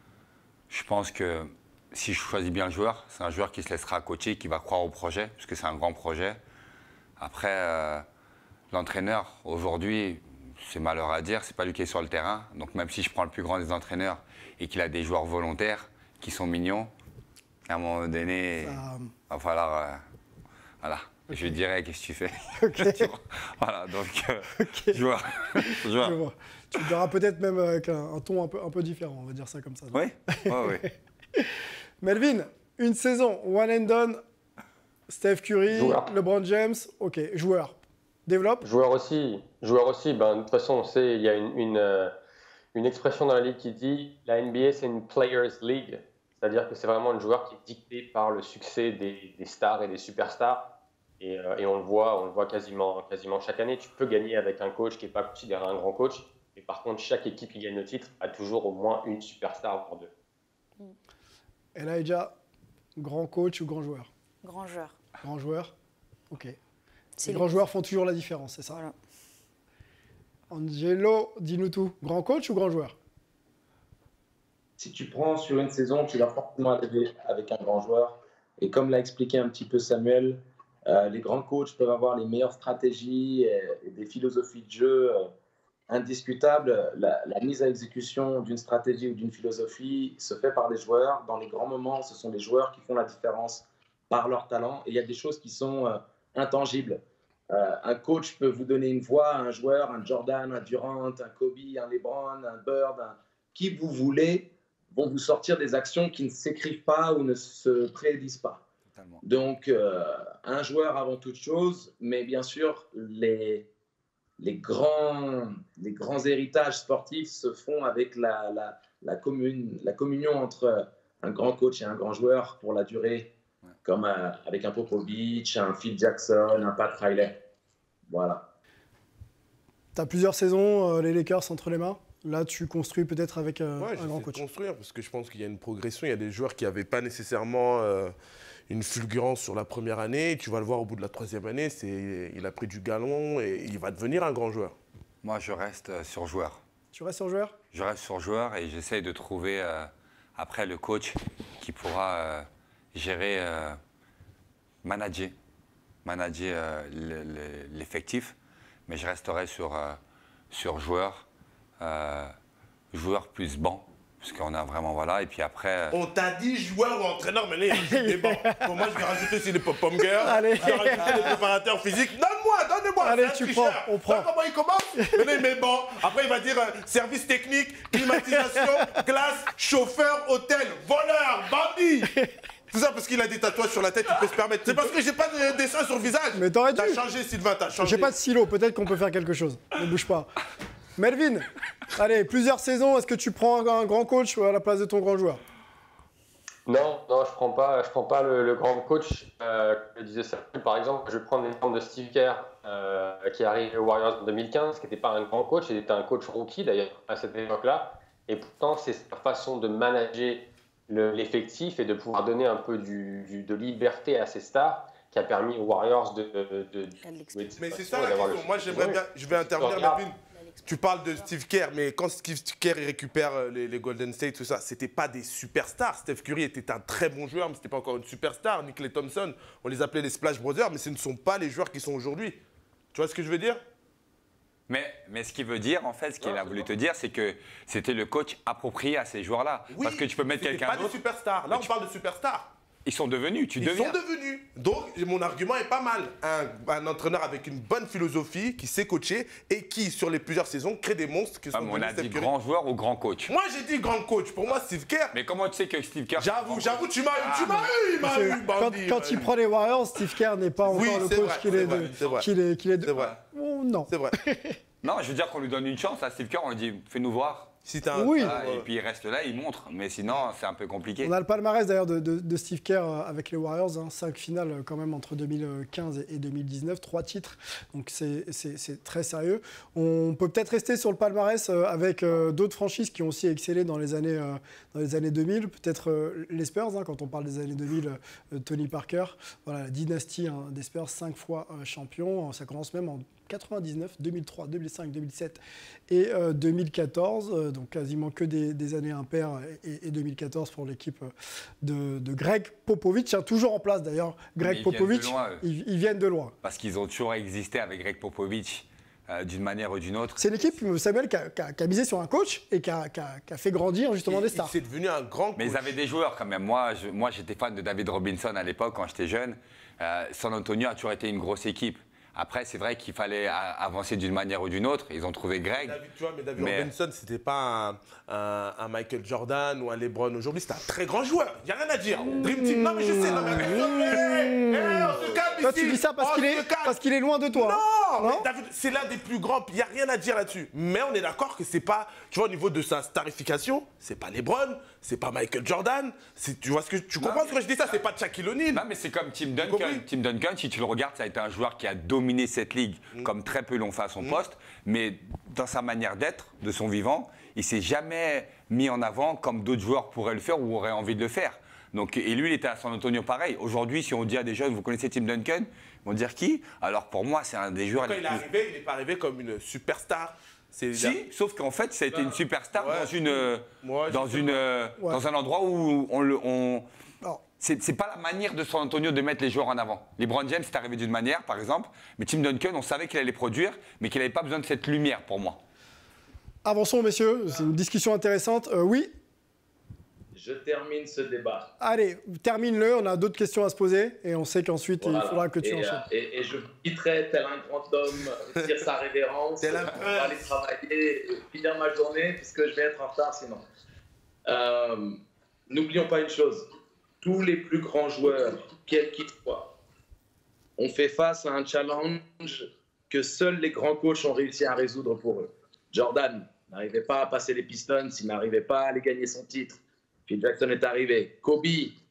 je pense que si je choisis bien le joueur, c'est un joueur qui se laissera coacher, qui va croire au projet, parce que c'est un grand projet. Après, euh, l'entraîneur, aujourd'hui... c'est malheur à dire, c'est pas lui qui est sur le terrain. Donc même si je prends le plus grand des entraîneurs et qu'il a des joueurs volontaires qui sont mignons, à un moment donné, ça... il va falloir... Euh, voilà, okay. Je lui dirai qu'est-ce que tu fais. Okay. Voilà, donc euh, okay. joueur. joueur. Je vois. Tu le diras peut-être même avec un, un ton un peu, un peu différent, on va dire ça comme ça. Oui, oui, oui. Melvin, une saison, one and done, Steph Curry, joueur. LeBron James, ok, joueur. Développe. Joueur aussi. Joueur aussi. Ben, de toute façon, on sait, il y a une, une, euh, une expression dans la ligue qui dit la N B A, c'est une Players League. C'est-à-dire que c'est vraiment un joueur qui est dicté par le succès des, des stars et des superstars. Et, euh, et on le voit, on le voit quasiment, quasiment chaque année. Tu peux gagner avec un coach qui n'est pas considéré un grand coach. Mais par contre, chaque équipe qui gagne le titre a toujours au moins une superstar pour deux. Elijah, grand coach ou grand joueur? Grand joueur. Grand joueur. Ok. C'est les les grands joueurs font toujours la différence, c'est ça? Voilà. Angelo, dis-nous tout. Grand coach ou grand joueur? si tu prends sur une saison, tu vas forcément arriver avec un grand joueur. Et comme l'a expliqué un petit peu Samuel, euh, les grands coachs peuvent avoir les meilleures stratégies et, et des philosophies de jeu euh, indiscutables. La, la mise à exécution d'une stratégie ou d'une philosophie se fait par les joueurs. Dans les grands moments, ce sont les joueurs qui font la différence par leur talent. Et il y a des choses qui sont euh, intangibles. Euh, un coach peut vous donner une voix à un joueur, un Jordan, un Durant, un Kobe, un LeBron, un Bird, un... qui vous voulez, vont vous sortir des actions qui ne s'écrivent pas ou ne se prédisent pas. Totalement. Donc, euh, un joueur avant toute chose, mais bien sûr, les, les, grands, les grands héritages sportifs se font avec la, la, la, commune, la communion entre un grand coach et un grand joueur pour la durée, ouais. Comme euh, avec un Popovich, un Phil Jackson, un Pat Riley. Voilà. Tu as plusieurs saisons, euh, les Lakers entre les mains. Là, tu construis peut-être avec euh, ouais, un grand coach. Ouais, construire parce que je pense qu'il y a une progression. Il y a des joueurs qui n'avaient pas nécessairement euh, une fulgurance sur la première année. Tu vas le voir au bout de la troisième année, il a pris du galon et il va devenir un grand joueur. Moi, je reste sur joueur. Tu restes sur joueur? Je reste sur joueur et j'essaye de trouver euh, après le coach qui pourra euh, gérer, euh, manager. manager euh, l'effectif, mais je resterai sur, euh, sur joueur, euh, joueur plus banc, parce qu'on a vraiment, voilà, et puis après... On t'a dit joueur ou entraîneur, mais là, il y a des bancs. Pour moi, je vais rajouter aussi les pop-pom girls, Allez. je vais rajouter les préparateurs physiques. Donne-moi, donne-moi. Allez, tu prends, on prend. Là, comment il commence? Mais là, il met banc. Après, il va dire euh, service technique, climatisation, glace, chauffeur, hôtel, voleur, bandit. Tout ça parce qu'il a des tatouages sur la tête, il peut se permettre. C'est parce que j'ai pas de dessin sur le visage. Mais t'aurais dû. T'as changé, Sylvain, t'as changé. J'ai pas de stylo, peut-être qu'on peut faire quelque chose. Ne bouge pas. Melvin, allez, plusieurs saisons, est-ce que tu prends un grand coach à la place de ton grand joueur? Non, non, je prends pas, je prends pas le, le grand coach. Euh, comme disait ça, par exemple, je vais prendre l'exemple de Steve Kerr, euh, qui est arrivé aux Warriors en deux mille quinze, qui n'était pas un grand coach, il était un coach rookie d'ailleurs à cette époque-là. Et pourtant, c'est sa façon de manager l'effectif et de pouvoir donner un peu du, du, de liberté à ses stars qui a permis aux Warriors de... de, de, de mais c'est ça la question. Moi, j'aimerais bien... Je vais intervenir, Melvin. Tu parles de Steve Kerr, mais quand Steve Kerr il récupère les, les Golden State, tout ça, c'était pas des superstars. Steph Curry était un très bon joueur, mais c'était pas encore une superstar. Nick Thompson, on les appelait les Splash Brothers, mais ce ne sont pas les joueurs qui sont aujourd'hui. Tu vois ce que je veux dire? Mais, mais ce qu'il veut dire, en fait, ce qu'il a voulu te dire, c'est que c'était le coach approprié à ces joueurs-là. Oui, parce que tu peux mettre quelqu'un d'autre. Pas des superstars. Là, on parle de superstars. Ils sont devenus, tu Ils deviens. Ils sont devenus. Donc, mon argument est pas mal. Un, un entraîneur avec une bonne philosophie, qui sait coacher et qui, sur les plusieurs saisons, crée des monstres qui sont ah, devenus. On a dit grand joueur ou grand coach. Moi, j'ai dit grand coach. Pour moi, Steve Kerr. Mais comment tu sais que Steve Kerr... J'avoue, j'avoue, tu m'as eu, tu m'as eu, il m'a eu, bandit. Quand, quand il prend les Warriors, Steve Kerr n'est pas encore oui, le coach qu'il est, vrai, est, qu'il est, qu'il est de... C'est vrai. Oh, non. C'est vrai. Non, je veux dire qu'on lui donne une chance à Steve Kerr, on lui dit fais-nous voir. Si un... Oui. Ah, et puis il reste là, il montre. Mais sinon, c'est un peu compliqué. On a le palmarès d'ailleurs de, de, de Steve Kerr avec les Warriors. Hein, cinq finales quand même entre deux mille quinze et deux mille dix-neuf. Trois titres. Donc c'est très sérieux. On peut peut-être rester sur le palmarès avec euh, d'autres franchises qui ont aussi excellé dans les années, euh, dans les années deux mille. Peut-être euh, les Spurs, hein, quand on parle des années deux mille, euh, Tony Parker. Voilà, la dynastie hein, des Spurs, cinq fois euh, champion. Ça commence même en quatre-vingt-dix-neuf, deux mille trois, deux mille cinq, deux mille sept et euh, deux mille quatorze, euh, donc quasiment que des, des années impaires, et, et deux mille quatorze pour l'équipe de, de Greg Popovich, hein, toujours en place d'ailleurs. Greg ils Popovich, viennent loin, ils, ils viennent de loin. Parce qu'ils ont toujours existé avec Greg Popovich euh, d'une manière ou d'une autre. C'est l'équipe, Samuel, qui a, qui, a, qui a misé sur un coach et qui a, qui a, qui a fait grandir justement il, des stars. C'est devenu un grand coach. Mais ils avaient des joueurs quand même. Moi, je, moi j'étais fan de David Robinson à l'époque quand j'étais jeune. Euh, San Antonio a toujours été une grosse équipe. Après, c'est vrai qu'il fallait avancer d'une manière ou d'une autre. Ils ont trouvé Greg. David, tu vois, mais David mais... Robinson, c'était pas un, un, un Michael Jordan ou un LeBron aujourd'hui. C'était un très grand joueur. Il n'y a rien à dire. Dream Team. Non, mais je sais. Non, mais hey, hey, on se calme ici. Toi, tu dis ça parce qu'il est, parce qu'il est loin de toi. Non, non David, c'est l'un des plus grands. Il n'y a rien à dire là-dessus. Mais on est d'accord que c'est pas, tu vois, au niveau de sa starification, c'est pas LeBron, c'est pas Michael Jordan. Tu vois ce que tu comprends non, ce que je dis ça, c'est pas Shaquille O'Neal. Non, mais c'est comme Tim Duncan. Tim Duncan, si tu le regardes, ça a été un joueur qui a dominé cette ligue, mmh. comme très peu l'ont fait à son mmh. poste. Mais dans sa manière d'être, de son vivant, il s'est jamais mis en avant comme d'autres joueurs pourraient le faire ou auraient envie de le faire. Donc, et lui, il était à San Antonio pareil. Aujourd'hui, si on dit à des jeunes, vous connaissez Tim Duncan, ils vont dire qui? Alors pour moi, c'est un des joueurs. Quand il est arrivé, il n'est pas arrivé comme une superstar. C'est Si, sauf qu'en fait, ça a été une superstar Ouais. dans, une, Moi, dans, je sais une, pas. ouais. dans un endroit où on le. On... Alors. C'est, c'est pas la manière de San Antonio de mettre les joueurs en avant. LeBron James, c'est arrivé d'une manière, par exemple, mais Tim Duncan, on savait qu'il allait produire, mais qu'il n'avait pas besoin de cette lumière pour moi. Avançons, messieurs. C'est une discussion intéressante. Euh, oui. Je termine ce débat. Allez, termine-le. On a d'autres questions à se poser et on sait qu'ensuite, Voilà. il faudra que tu et, enchaînes. euh, et, et je quitterai tel un grand homme, dire sa révérence, Tel un pour aller travailler, et finir ma journée, puisque je vais être en retard sinon. Euh, N'oublions pas une chose. Tous les plus grands joueurs, quels qu'ils soient, ont fait face à un challenge que seuls les grands coachs ont réussi à résoudre pour eux. Jordan n'arrivait pas à passer les Pistons, il n'arrivait pas à aller gagner son titre. Phil Jackson est arrivé. Kobe,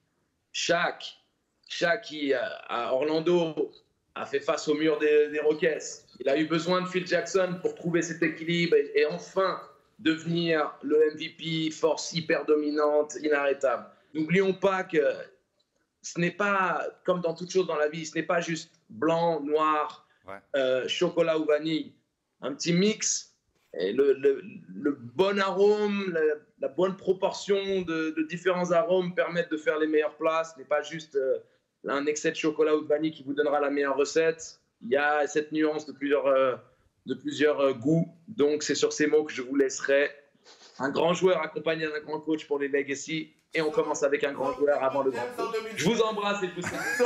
Shaq, Shaq qui, à Orlando, a fait face au mur des, des Rockets. Il a eu besoin de Phil Jackson pour trouver cet équilibre et, et enfin devenir le M V P, force hyper dominante, inarrêtable. N'oublions pas que ce n'est pas, comme dans toute chose dans la vie, ce n'est pas juste blanc, noir, ouais. euh, chocolat ou vanille. Un petit mix, et le, le, le bon arôme, la, la bonne proportion de, de différents arômes permettent de faire les meilleures plats. Ce n'est pas juste euh, un excès de chocolat ou de vanille qui vous donnera la meilleure recette. Il y a cette nuance de plusieurs, euh, de plusieurs euh, goûts. Donc, c'est sur ces mots que je vous laisserai. Un grand joueur accompagné d'un grand coach pour les legacy. Et on commence avec un grand joueur avant le grand coach. Je vous embrasse et je vous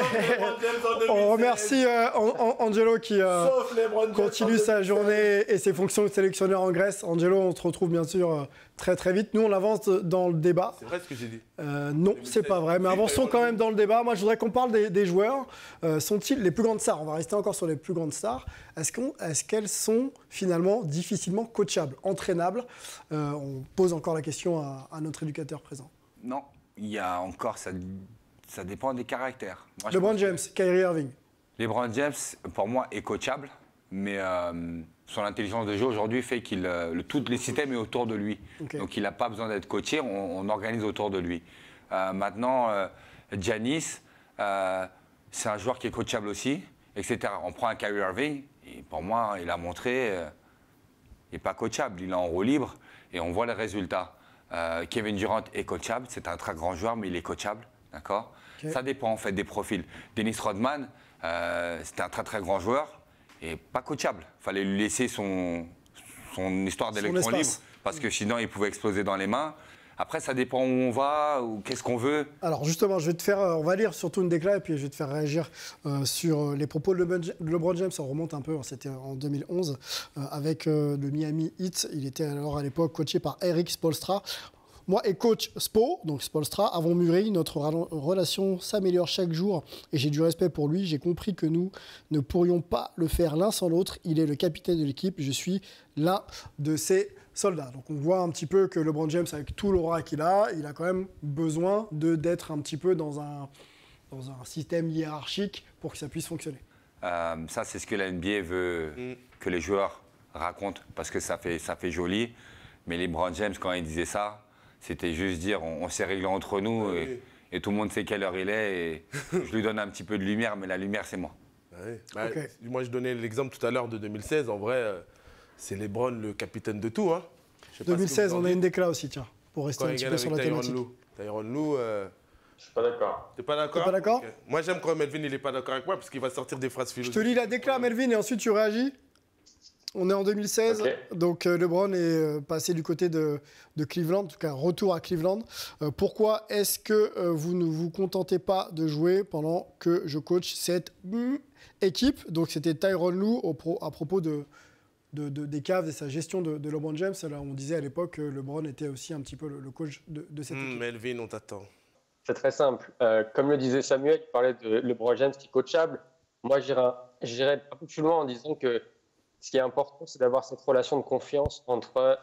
salue. On remercie euh, Angelo qui euh, continue sa journée et ses fonctions de sélectionneur en Grèce. Angelo, on se retrouve bien sûr euh, très très vite. Nous, on avance dans le débat. C'est vrai ce que j'ai dit. Euh, non, c'est pas vrai. Mais avançons quand même dans le débat. Moi, je voudrais qu'on parle des, des joueurs. Euh, sont-ils les plus grandes stars? On va rester encore sur les plus grandes stars. Est-ce, qu'on, est-ce qu'elles sont finalement difficilement coachables, entraînables? euh, On pose encore la question à, à notre éducateur présent. Non, il y a encore, ça, ça dépend des caractères. Moi, LeBron James, que... Kyrie Irving. LeBron James, pour moi, est coachable, mais euh, son intelligence de jeu aujourd'hui fait qu'il euh, le, tout le système est autour de lui. Okay. Donc il n'a pas besoin d'être coaché, on, on organise autour de lui. Euh, maintenant, euh, Giannis, euh, c'est un joueur qui est coachable aussi, et cetera. On prend un Kyrie Irving, et pour moi, il a montré, euh, il n'est pas coachable, il est en roue libre, et on voit les résultats. Euh, Kevin Durant est coachable, c'est un très grand joueur, mais il est coachable, d'accord. Okay. Ça dépend en fait des profils. Dennis Rodman, euh, c'était un très très grand joueur et pas coachable. Il fallait lui laisser son, son histoire d'électron libre parce que sinon il pouvait exploser dans les mains. Après, ça dépend où on va ou qu'est-ce qu'on veut. Alors justement, je vais te faire, on va lire surtout une déclaration et puis je vais te faire réagir euh, sur les propos de LeBron James. On remonte un peu, c'était en deux mille onze euh, avec euh, le Miami Heat. Il était alors à l'époque coaché par Eric Spoelstra. Moi et coach Spo, donc Spoelstra, avons mûri, notre relation s'améliore chaque jour et j'ai du respect pour lui. J'ai compris que nous ne pourrions pas le faire l'un sans l'autre. Il est le capitaine de l'équipe, je suis l'un de ses soldats. Donc on voit un petit peu que LeBron James, avec tout l'aura qu'il a, il a quand même besoin de, d'être un petit peu dans un, dans un système hiérarchique pour que ça puisse fonctionner. Euh, ça, c'est ce que la N B A veut mm. que les joueurs racontent parce que ça fait, ça fait joli. Mais LeBron James, quand il disait ça, c'était juste dire on, on s'est réglé entre nous oui. et, et tout le monde sait quelle heure il est et je lui donne un petit peu de lumière, mais la lumière, c'est moi. Oui. Bah, okay. Moi, je donnais l'exemple tout à l'heure de deux mille seize. En vrai, euh, c'est LeBron le capitaine de tout. Hein. deux mille seize, on a une déclat aussi, tiens, pour rester quand un petit peu sur la Tyronn thématique. Lue. Tyronn Lue, euh... je suis pas d'accord. T'es pas d'accord? T'es pas d'accord? Okay. Moi, j'aime quand Melvin, il est pas d'accord avec moi parce qu'il va sortir des phrases philosophiques. Je te lis la déclat, Melvin, et ensuite tu réagis. On est en deux mille seize, okay. donc euh, LeBron est euh, passé du côté de, de Cleveland, en tout cas retour à Cleveland. Euh, pourquoi est-ce que euh, vous ne vous contentez pas de jouer pendant que je coach cette mm, équipe? Donc c'était Tyronn Lue au pro, à propos de, de, de, des Cavs et sa gestion de, de LeBron James. Alors, on disait à l'époque que LeBron était aussi un petit peu le, le coach de, de cette mmh, équipe. Melvin, on t'attend. C'est très simple. Euh, comme le disait Samuel, il parlait de LeBron James qui est coachable. Moi, j'irais, j'irais un peu plus loin en disant que ce qui est important, c'est d'avoir cette relation de confiance entre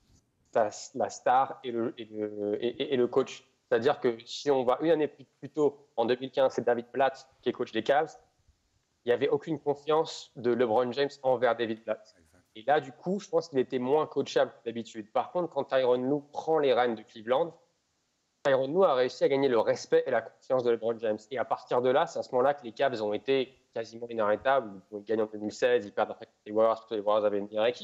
ta, la star et le, et, le, et, et le coach. C'est-à-dire que si on va une année plus, plus tôt, en deux mille quinze, c'est David Blatt qui est coach des Cavs. Il n'y avait aucune confiance de LeBron James envers David Blatt. Et là, du coup, je pense qu'il était moins coachable que d'habitude. Par contre, quand Tyronn Lue prend les rênes de Cleveland, Tyronn Lue a réussi à gagner le respect et la confiance de LeBron James. Et à partir de là, c'est à ce moment-là que les Cavs ont été quasiment inarrêtables. Ils gagnent en deux mille seize, ils perdent après les Warriors, parce que les Warriors avaient une meilleure équipe.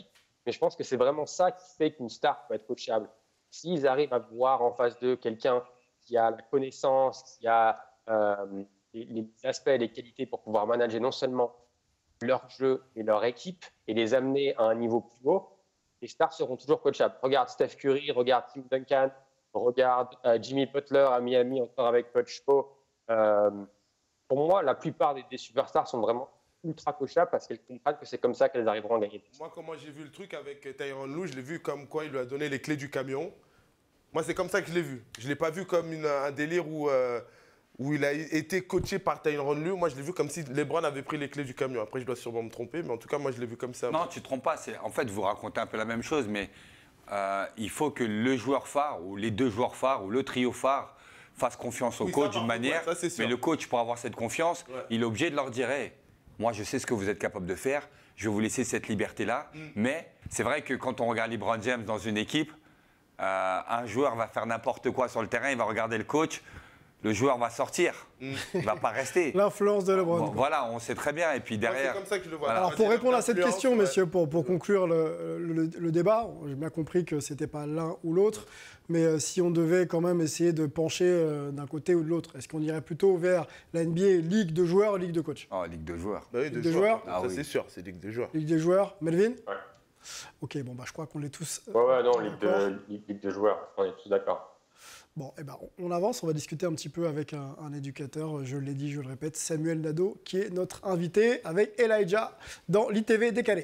Mais je pense que c'est vraiment ça qui fait qu'une star peut être coachable. S'ils arrivent à voir en face d'eux quelqu'un qui a la connaissance, qui a euh, les, les aspects, les qualités pour pouvoir manager non seulement leur jeu et leur équipe et les amener à un niveau plus haut, les stars seront toujours coachables. Regarde Steph Curry, regarde Tim Duncan, regarde euh, Jimmy Butler à Miami, encore avec Coach Po. Euh, pour moi, la plupart des, des superstars sont vraiment ultra coachables parce qu'elles comprennent que c'est comme ça qu'elles arriveront à gagner. Moi, comment j'ai vu le truc avec Tyronn Lue, je l'ai vu comme quoi il lui a donné les clés du camion. Moi, c'est comme ça que je l'ai vu. Je ne l'ai pas vu comme une, un délire où, euh, où il a été coaché par Tyronn Lue. Moi, je l'ai vu comme si LeBron avait pris les clés du camion. Après, je dois sûrement me tromper, mais en tout cas, moi, je l'ai vu comme ça. Non, tu ne te trompes pas. En fait, vous racontez un peu la même chose, mais euh, il faut que le joueur phare, ou les deux joueurs phares, ou le trio phare, fasse confiance au Oui, coach d'une manière. Ouais, ça, mais le coach, pour avoir cette confiance, ouais. il est obligé de leur dire hey, moi, je sais ce que vous êtes capable de faire. Je vais vous laisser cette liberté-là. Mm. Mais c'est vrai que quand on regarde LeBron James dans une équipe, Euh, un joueur va faire n'importe quoi sur le terrain, il va regarder le coach, le joueur va sortir, mm. il ne va pas rester. L'influence de LeBron. Bon, voilà, on sait très bien. Et puis derrière. C'est comme ça que je le vois. Alors pour répondre à cette question, ouais. messieurs, pour, pour conclure le, le, le débat, j'ai bien compris que ce n'était pas l'un ou l'autre, mais euh, si on devait quand même essayer de pencher euh, d'un côté ou de l'autre, est-ce qu'on irait plutôt vers la N B A, ligue de joueurs ou ligue de coach? Oh, ligue de joueurs. Bah oui, ligue de, de joueurs. joueurs. Ah, ça oui. c'est sûr, c'est ligue de joueurs. Ligue des joueurs. Melvin? Ouais. Ok, bon, bah, je crois qu'on l'est tous. Euh, ouais, ouais, non, ligue de, ligue de joueurs, on est tous d'accord. Bon, eh ben, on avance, on va discuter un petit peu avec un, un éducateur, je l'ai dit, je le répète, Samuel Nadeau, qui est notre invité avec Elijah dans l'I T V décalé.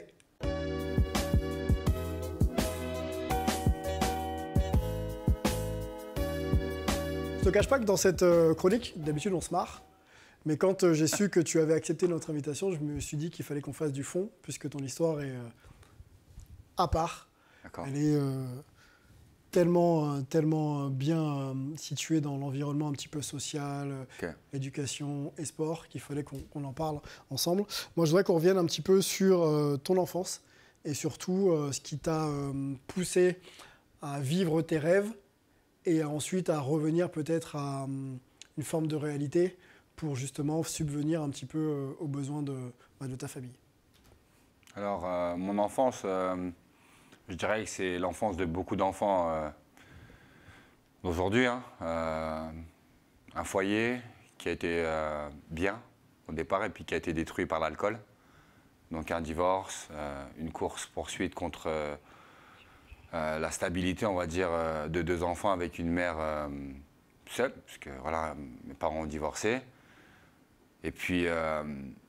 Je te cache pas que dans cette chronique, d'habitude on se marre, mais quand j'ai su que tu avais accepté notre invitation, je me suis dit qu'il fallait qu'on fasse du fond, puisque ton histoire est euh, à part. Elle est euh, tellement, euh, tellement bien euh, située dans l'environnement un petit peu social, okay. éducation et sport, qu'il fallait qu'on qu'on en parle ensemble. Moi, je voudrais qu'on revienne un petit peu sur euh, ton enfance et surtout euh, ce qui t'a euh, poussé à vivre tes rêves et ensuite à revenir peut-être à um, une forme de réalité pour justement subvenir un petit peu euh, aux besoins de, bah, de ta famille. Alors, euh, mon enfance, euh, je dirais que c'est l'enfance de beaucoup d'enfants euh, d'aujourd'hui. Hein. Euh, un foyer qui a été euh, bien au départ et puis qui a été détruit par l'alcool. Donc un divorce, euh, une course-poursuite contre euh, euh, la stabilité, on va dire, euh, de deux enfants avec une mère euh, seule, puisque voilà, mes parents ont divorcé. Et puis, euh,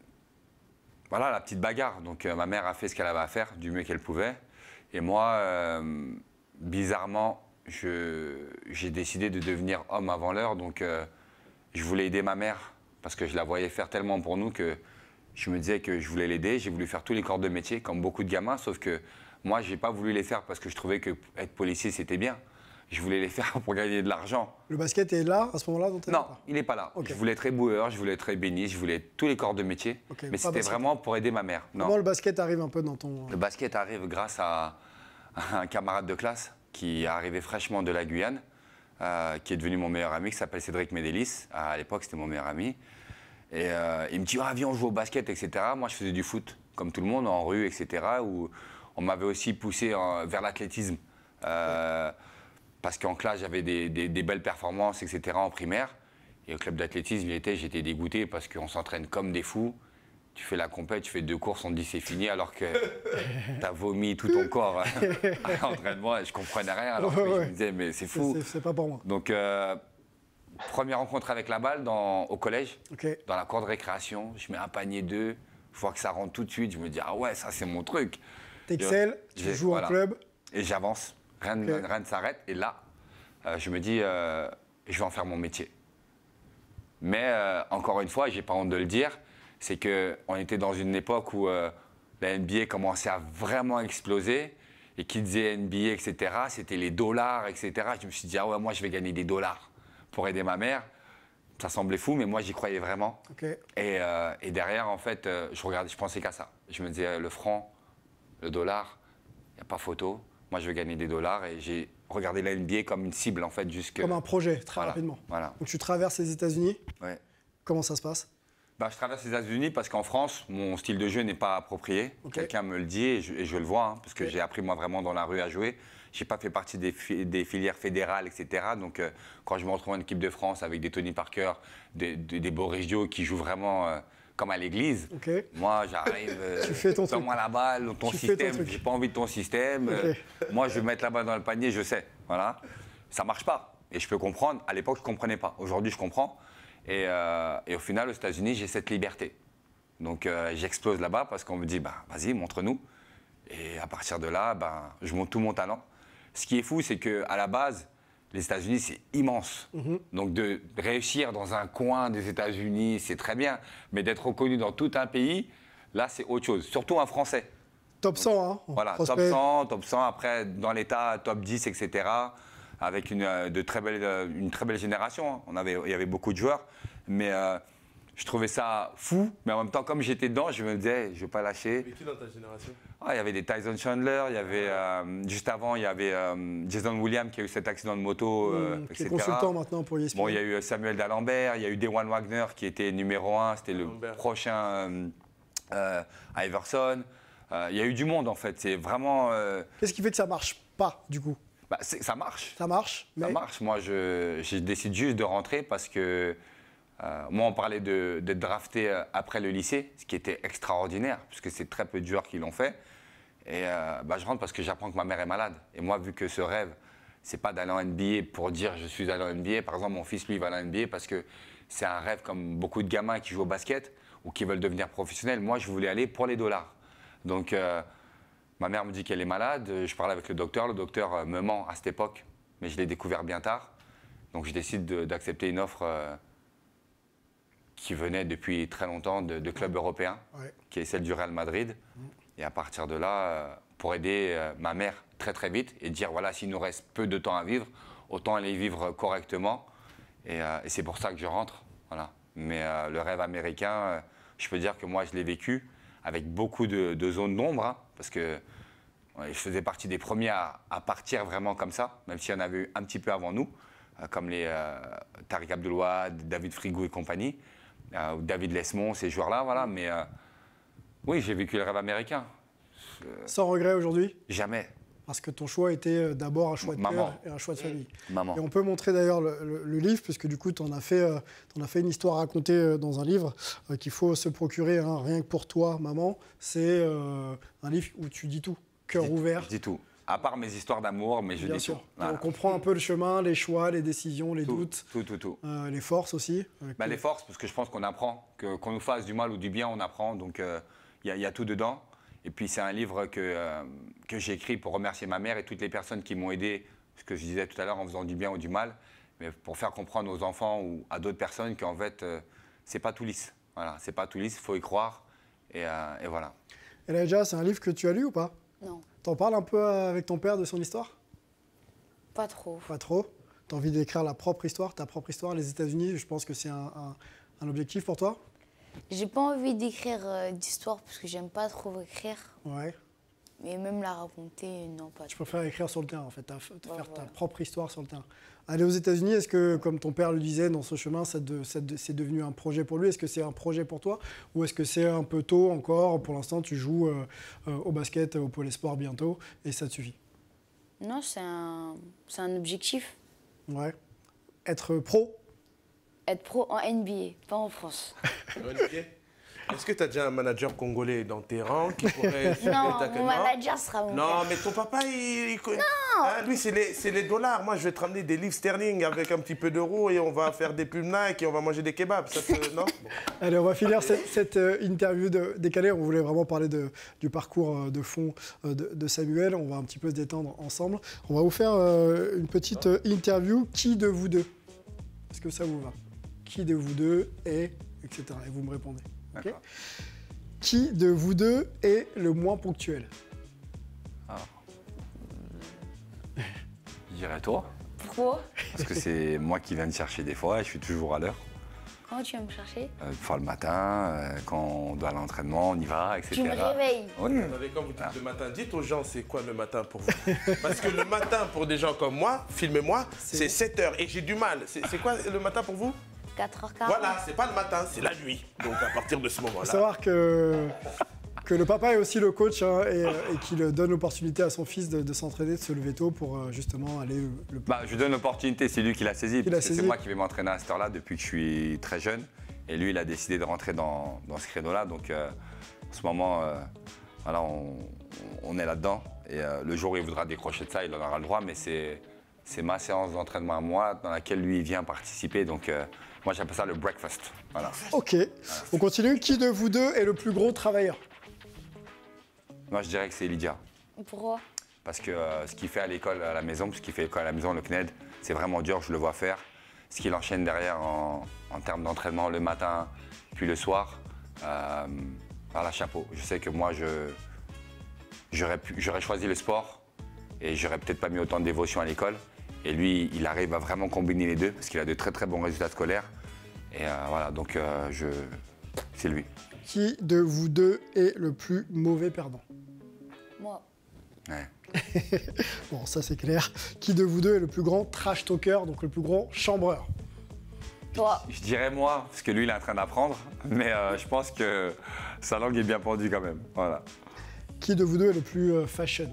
voilà, la petite bagarre. Donc euh, ma mère a fait ce qu'elle avait à faire, du mieux qu'elle pouvait. Et moi, euh, bizarrement, j'ai décidé de devenir homme avant l'heure. Donc euh, je voulais aider ma mère, parce que je la voyais faire tellement pour nous que je me disais que je voulais l'aider. J'ai voulu faire tous les corps de métier, comme beaucoup de gamins, sauf que moi, je n'ai pas voulu les faire parce que je trouvais qu'être policier, c'était bien. Je voulais les faire pour gagner de l'argent. Le basket est là, à ce moment-là? Non, il n'est pas là. Okay. Je voulais être éboueur, je voulais être ébéniste, je voulais tous les corps de métier. Okay, mais c'était vraiment pour aider ma mère. Comment non. le basket arrive un peu dans ton... Le basket arrive grâce à un camarade de classe qui est arrivé fraîchement de la Guyane, euh, qui est devenu mon meilleur ami, qui s'appelle Cédric Médélis. À l'époque, c'était mon meilleur ami. Et euh, il me dit, ah, viens, on joue au basket, et cetera. Moi, je faisais du foot, comme tout le monde, en rue, et cetera. Où on m'avait aussi poussé en, vers l'athlétisme. Euh, parce qu'en classe, j'avais des, des, des belles performances, et cetera en primaire. Et au club d'athlétisme, j'étais dégoûté parce qu'on s'entraîne comme des fous. Tu fais la compète, tu fais deux courses, on te dit c'est fini, alors que tu as vomi tout ton corps à l'entraînement et je comprenais rien. Alors ouais, que ouais. je me disais, mais c'est fou. C'est pas pour moi. Donc, euh, première rencontre avec la balle dans, au collège, okay. dans la cour de récréation. Je mets un panier d'œufs, je vois que ça rentre tout de suite. Je me dis, ah ouais, ça c'est mon truc. T'excelles, tu joues voilà. en club. Et j'avance, rien, okay. rien ne s'arrête. Et là, euh, je me dis, euh, je vais en faire mon métier. Mais euh, encore une fois, j'ai pas honte de le dire, c'est qu'on était dans une époque où euh, la N B A commençait à vraiment exploser. Et qui disait N B A, et cetera, c'était les dollars, et cetera. Je me suis dit, ah ouais, moi, je vais gagner des dollars pour aider ma mère. Ça semblait fou, mais moi, j'y croyais vraiment. Okay. Et, euh, et derrière, en fait, euh, je regardais, je pensais qu'à ça. Je me disais, le franc, le dollar, il n'y a pas photo. Moi, je veux gagner des dollars. Et j'ai regardé la N B A comme une cible, en fait, jusque... Comme un projet, très voilà, rapidement. Voilà. Donc, tu traverses les États-Unis. Ouais. Comment ça se passe? Bah, je traverse les États-Unis parce qu'en France, mon style de jeu n'est pas approprié. Okay. Quelqu'un me le dit et je, et je le vois, hein, parce que okay. j'ai appris moi vraiment dans la rue à jouer. Je n'ai pas fait partie des, fi des filières fédérales, et cetera. Donc euh, quand je me retrouve en équipe de France avec des Tony Parker, des, des, des Borigio qui jouent vraiment euh, comme à l'église, okay. moi j'arrive, euh, donne-moi la balle, ton tu système, j'ai pas envie de ton système. Okay. Euh, moi je vais mettre la balle dans le panier, je sais. Voilà. Ça marche pas. Et je peux comprendre. À l'époque, je ne comprenais pas. Aujourd'hui, je comprends. Et, euh, et au final, aux États-Unis, j'ai cette liberté. Donc, euh, j'explose là-bas parce qu'on me dit, bah, vas-y, montre-nous. Et à partir de là, bah, je montre tout mon talent. Ce qui est fou, c'est qu'à la base, les États-Unis, c'est immense. Mm-hmm. Donc, de réussir dans un coin des États-Unis, c'est très bien. Mais d'être reconnu dans tout un pays, là, c'est autre chose. Surtout un Français. Top cent, hein. Voilà, top cent, top cent. Après, dans l'État, top dix, et cetera. Avec une, de très belle, une très belle génération. Hein. On avait, il y avait beaucoup de joueurs. Mais euh, je trouvais ça fou. Mais en même temps, comme j'étais dedans, je me disais, je ne vais pas lâcher. Mais qui dans ta génération? Ah, il y avait des Tyson Chandler. Il y avait, euh, juste avant, il y avait euh, Jason Williams qui a eu cet accident de moto, euh, mmh, et cetera. Qui est consultant maintenant pour E S P N. Bon, il y a eu Samuel D'Alembert. Il y a eu Dewan Wagner qui était numéro un. C'était le Lambert. prochain euh, euh, Iverson. Euh, il y a eu du monde, en fait. C'est vraiment... Euh... Qu'est-ce qui fait que ça ne marche pas, du coup? Bah, ça marche. Ça marche, mais... Ça marche. Moi, je, je décide juste de rentrer parce que euh, moi, on parlait d'être de, drafté après le lycée, ce qui était extraordinaire, puisque c'est très peu de joueurs qui l'ont fait. Et euh, bah, je rentre parce que j'apprends que ma mère est malade. Et moi, vu que ce rêve, c'est pas d'aller en N B A pour dire je suis allé en N B A. Par exemple, mon fils, lui, il va aller en N B A parce que c'est un rêve comme beaucoup de gamins qui jouent au basket ou qui veulent devenir professionnels. Moi, je voulais aller pour les dollars. Donc... Euh, ma mère me dit qu'elle est malade, je parle avec le docteur, le docteur me ment à cette époque, mais je l'ai découvert bien tard. Donc je décide d'accepter une offre euh, qui venait depuis très longtemps de, de clubs européens, ouais. qui est celle du Real Madrid. Mmh. Et à partir de là, euh, pour aider euh, ma mère très très vite et dire voilà, s'il nous reste peu de temps à vivre, autant aller vivre correctement. Et, euh, et c'est pour ça que je rentre. Voilà. Mais euh, le rêve américain, euh, je peux dire que moi je l'ai vécu avec beaucoup de, de zones d'ombre, hein, parce que ouais, je faisais partie des premiers à, à partir vraiment comme ça, même s'il y en avait eu un petit peu avant nous, euh, comme les euh, Tariq Abdelouad, David Frigou et compagnie, euh, ou David Lesmond, ces joueurs-là, voilà. Mais euh, oui, j'ai vécu le rêve américain. Euh, Sans regret aujourd'hui? Jamais. Parce que ton choix était d'abord un choix de cœur et un choix de famille. Maman. Et on peut montrer d'ailleurs le, le, le livre, puisque du coup, tu en as fait, euh, t'en as fait une histoire à raconter dans un livre euh, qu'il faut se procurer, hein, rien que pour toi, maman. C'est euh, un livre où tu dis tout, cœur ouvert. Je dis tout. À part mes histoires d'amour, mais je Bien dis sûr. tout. Voilà. On comprend un peu le chemin, les choix, les décisions, les tout, doutes. Tout, tout, tout. Euh, les forces aussi. Bah, les forces, parce que je pense qu'on apprend. Que, qu'on nous fasse du mal ou du bien, on apprend. Donc, il euh, y, y a tout dedans. Et puis, c'est un livre que, euh, que j'ai écrit pour remercier ma mère et toutes les personnes qui m'ont aidé, ce que je disais tout à l'heure, en faisant du bien ou du mal, mais pour faire comprendre aux enfants ou à d'autres personnes qu'en fait, euh, c'est pas tout lisse. Voilà, c'est pas tout lisse, il faut y croire. Et, euh, et voilà. Et là, déjà, c'est un livre que tu as lu ou pas? Non. T'en parles un peu avec ton père de son histoire? Pas trop. Pas trop? T'as envie d'écrire la propre histoire, ta propre histoire, les États-Unis, je pense que c'est un, un, un objectif pour toi? J'ai pas envie d'écrire euh, d'histoire parce que j'aime pas trop écrire. Ouais. Mais même la raconter, non, pas trop. Tu préfères écrire sur le terrain, en fait, ta, ouais, faire voilà. ta propre histoire sur le terrain. Aller aux États-Unis, est-ce que, comme ton père le disait, dans ce chemin, c'est de, de, devenu un projet pour lui? Est-ce que c'est un projet pour toi? Ou est-ce que c'est un peu tôt encore? Pour l'instant, tu joues euh, euh, au basket, au Pôle Espoir bientôt, et ça te suffit? Non, c'est un, c'est un objectif. Ouais. Être pro? Être pro en N B A, pas en France. Est-ce que tu as déjà un manager congolais dans tes rangs qui pourrait... Non, mon manager sera mon Non, père. mais ton papa, il... il connaît... Non hein, lui, c'est les, les dollars. Moi, je vais te ramener des livres sterling avec un petit peu d'euros et on va faire des pubs Nike et on va manger des kebabs. Ça te... Non bon. Allez, on va finir cette, cette euh, interview de, décalée. On voulait vraiment parler de, du parcours euh, de fond euh, de, de Samuel. On va un petit peu se détendre ensemble. On va vous faire euh, une petite euh, interview. Qui de vous deux? Est-ce que ça vous va? Qui de vous deux est... et cetera. Et vous me répondez. Okay. Qui de vous deux est le moins ponctuel? Ah. Je dirais toi. Pourquoi? Parce que c'est moi qui viens te chercher des fois et je suis toujours à l'heure. Quand tu viens me chercher? euh, Fois le matin, euh, quand on doit à l'entraînement, on y va, et cetera. Tu me réveilles? Oui. Mmh. Quand vous dites ah. le matin, dites aux gens c'est quoi le matin pour vous? Parce que le matin pour des gens comme moi, filmez-moi, c'est sept heures et j'ai du mal. C'est quoi le matin pour vous? quatre heures quarante. Voilà, c'est pas le matin, c'est la nuit. Donc à partir de ce moment-là. Il faut savoir que, que le papa est aussi le coach hein, et, et qu'il donne l'opportunité à son fils de, de s'entraîner, de se lever tôt pour euh, justement aller le, le... Bah, je lui donne l'opportunité, c'est lui qui l'a saisi. Qui l'a parce que saisi. c'est moi qui vais m'entraîner à cette heure-là depuis que je suis très jeune. Et lui, il a décidé de rentrer dans, dans ce créneau-là. Donc euh, en ce moment, euh, voilà, on, on est là-dedans. Et euh, le jour où il voudra décrocher de ça, il en aura le droit. Mais c'est, c'est ma séance d'entraînement à moi dans laquelle lui, il vient participer. Donc euh, moi, j'appelle ça le breakfast. Voilà. Ok, on continue. Qui de vous deux est le plus gros travailleur? Moi, je dirais que c'est Lydia. Pourquoi? Parce que euh, ce qu'il fait à l'école, à la maison, ce qu'il fait à l'école, à la maison, le C N E D, c'est vraiment dur, je le vois faire. Ce qu'il enchaîne derrière en, en termes d'entraînement le matin, puis le soir, euh, voilà, chapeau. Je sais que moi, je, j'aurais, pu, j'aurais choisi le sport et j'aurais peut-être pas mis autant de dévotion à l'école. Et lui, il arrive à vraiment combiner les deux parce qu'il a de très très bons résultats scolaires. Et euh, voilà, donc euh, je, c'est lui. Qui de vous deux est le plus mauvais perdant? Moi. Ouais. Bon, ça c'est clair. Qui de vous deux est le plus grand trash talker, donc le plus grand chambreur? Toi. Je dirais moi, parce que lui, il est en train d'apprendre, mais euh, je pense que sa langue est bien pendue quand même. Voilà. Qui de vous deux est le plus euh, fashion?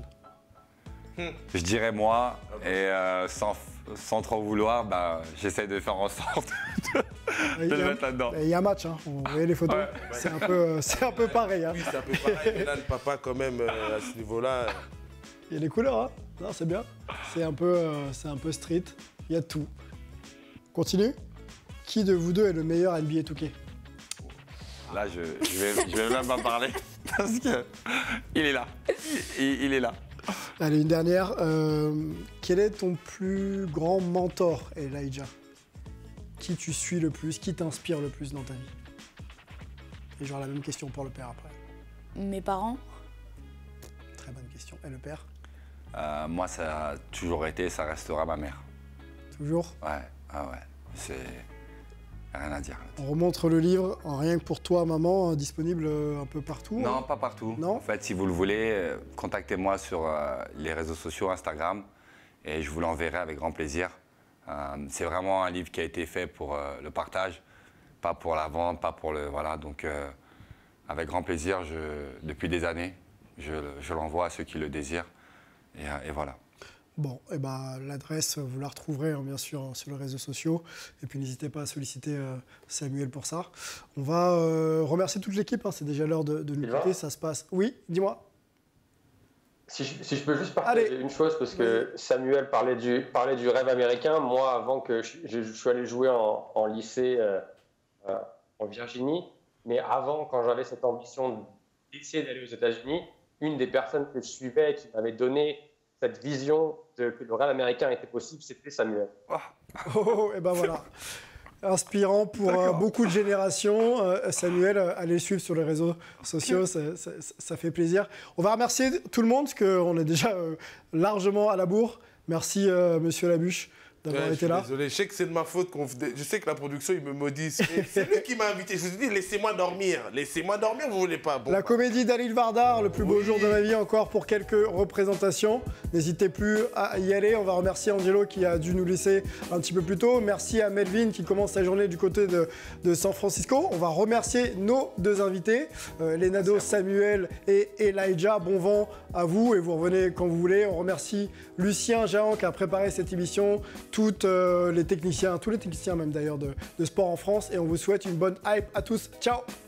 Je dirais moi, et euh, sans, sans trop vouloir, bah, j'essaie de faire en sorte de, de le mettre là-dedans. Il y a un match, hein. On voyait les photos. Ouais. C'est un, peu, c'est un peu pareil. Hein. Oui, c'est un peu pareil, mais là, le papa, quand même, euh, à ce niveau-là. euh, Il y a les couleurs, hein. Non, c'est bien. C'est un, peu, euh, c'est un peu street. Il y a de tout. Continue. Qui de vous deux est le meilleur N B A deux K? Là, je, je, vais, je vais même pas parler, parce que il est là. Il, il est là. Allez, une dernière. Euh, quel est ton plus grand mentor, Elijah? Qui tu suis le plus? Qui t'inspire le plus dans ta vie? Et j'aurai la même question pour le père après. Mes parents. Très bonne question. Et le père? Euh, moi, ça a toujours été, ça restera ma mère. Toujours? Ouais, ah ouais. C'est rien à dire. On remonte le livre, en rien que pour toi, maman, euh, disponible euh, un peu partout. Non, hein. pas partout. Non. En fait, si vous le voulez, euh, contactez-moi sur euh, les réseaux sociaux, Instagram, et je vous l'enverrai avec grand plaisir. Euh, c'est vraiment un livre qui a été fait pour euh, le partage, pas pour la vente, pas pour le... Voilà, donc euh, avec grand plaisir, je, depuis des années, je, je l'envoie à ceux qui le désirent, et, euh, et voilà. Bon, et ben, l'adresse, vous la retrouverez hein, bien sûr sur les réseaux sociaux. Et puis n'hésitez pas à solliciter euh, Samuel pour ça. On va euh, remercier toute l'équipe, hein, c'est déjà l'heure de, de nous quitter, ça se passe. Oui, dis-moi. Si je, si je peux juste partager Allez. une chose, parce que Samuel parlait du, parlait du rêve américain. Moi, avant que je, je, je suis allé jouer en, en lycée euh, euh, en Virginie, mais avant, quand j'avais cette ambition d'essayer d'aller aux États-Unis, une des personnes que je suivais qui m'avait donné cette vision de, que le rêve américain était possible, c'était Samuel. Oh, oh et ben voilà. Inspirant pour euh, beaucoup de générations. Euh, Samuel, euh, allez le suivre sur les réseaux sociaux, ça, ça, ça fait plaisir. On va remercier tout le monde, parce qu'on est déjà euh, largement à la bourre. Merci, euh, monsieur Labuche, d'avoir Ouais, été là. Désolé, je sais que c'est de ma faute. Qu'on... Je sais que la production, il me maudissent. C'est lui qui m'a invité. Je vous ai dit, laissez-moi dormir. Laissez-moi dormir, vous voulez pas. Bon, la bah. comédie d'Halil Vardar, le plus beau Oui. jour de ma vie, encore pour quelques représentations. N'hésitez plus à y aller. On va remercier Angelo qui a dû nous laisser un petit peu plus tôt. Merci à Melvin qui commence sa journée du côté de, de San Francisco. On va remercier nos deux invités, euh, Lenado, Samuel et Elijah. Bon vent à vous et vous revenez quand vous voulez. On remercie Lucien Jahan qui a préparé cette émission, toutes euh, les techniciens, tous les techniciens même d'ailleurs de, de sport en France, et on vous souhaite une bonne hype à tous. Ciao!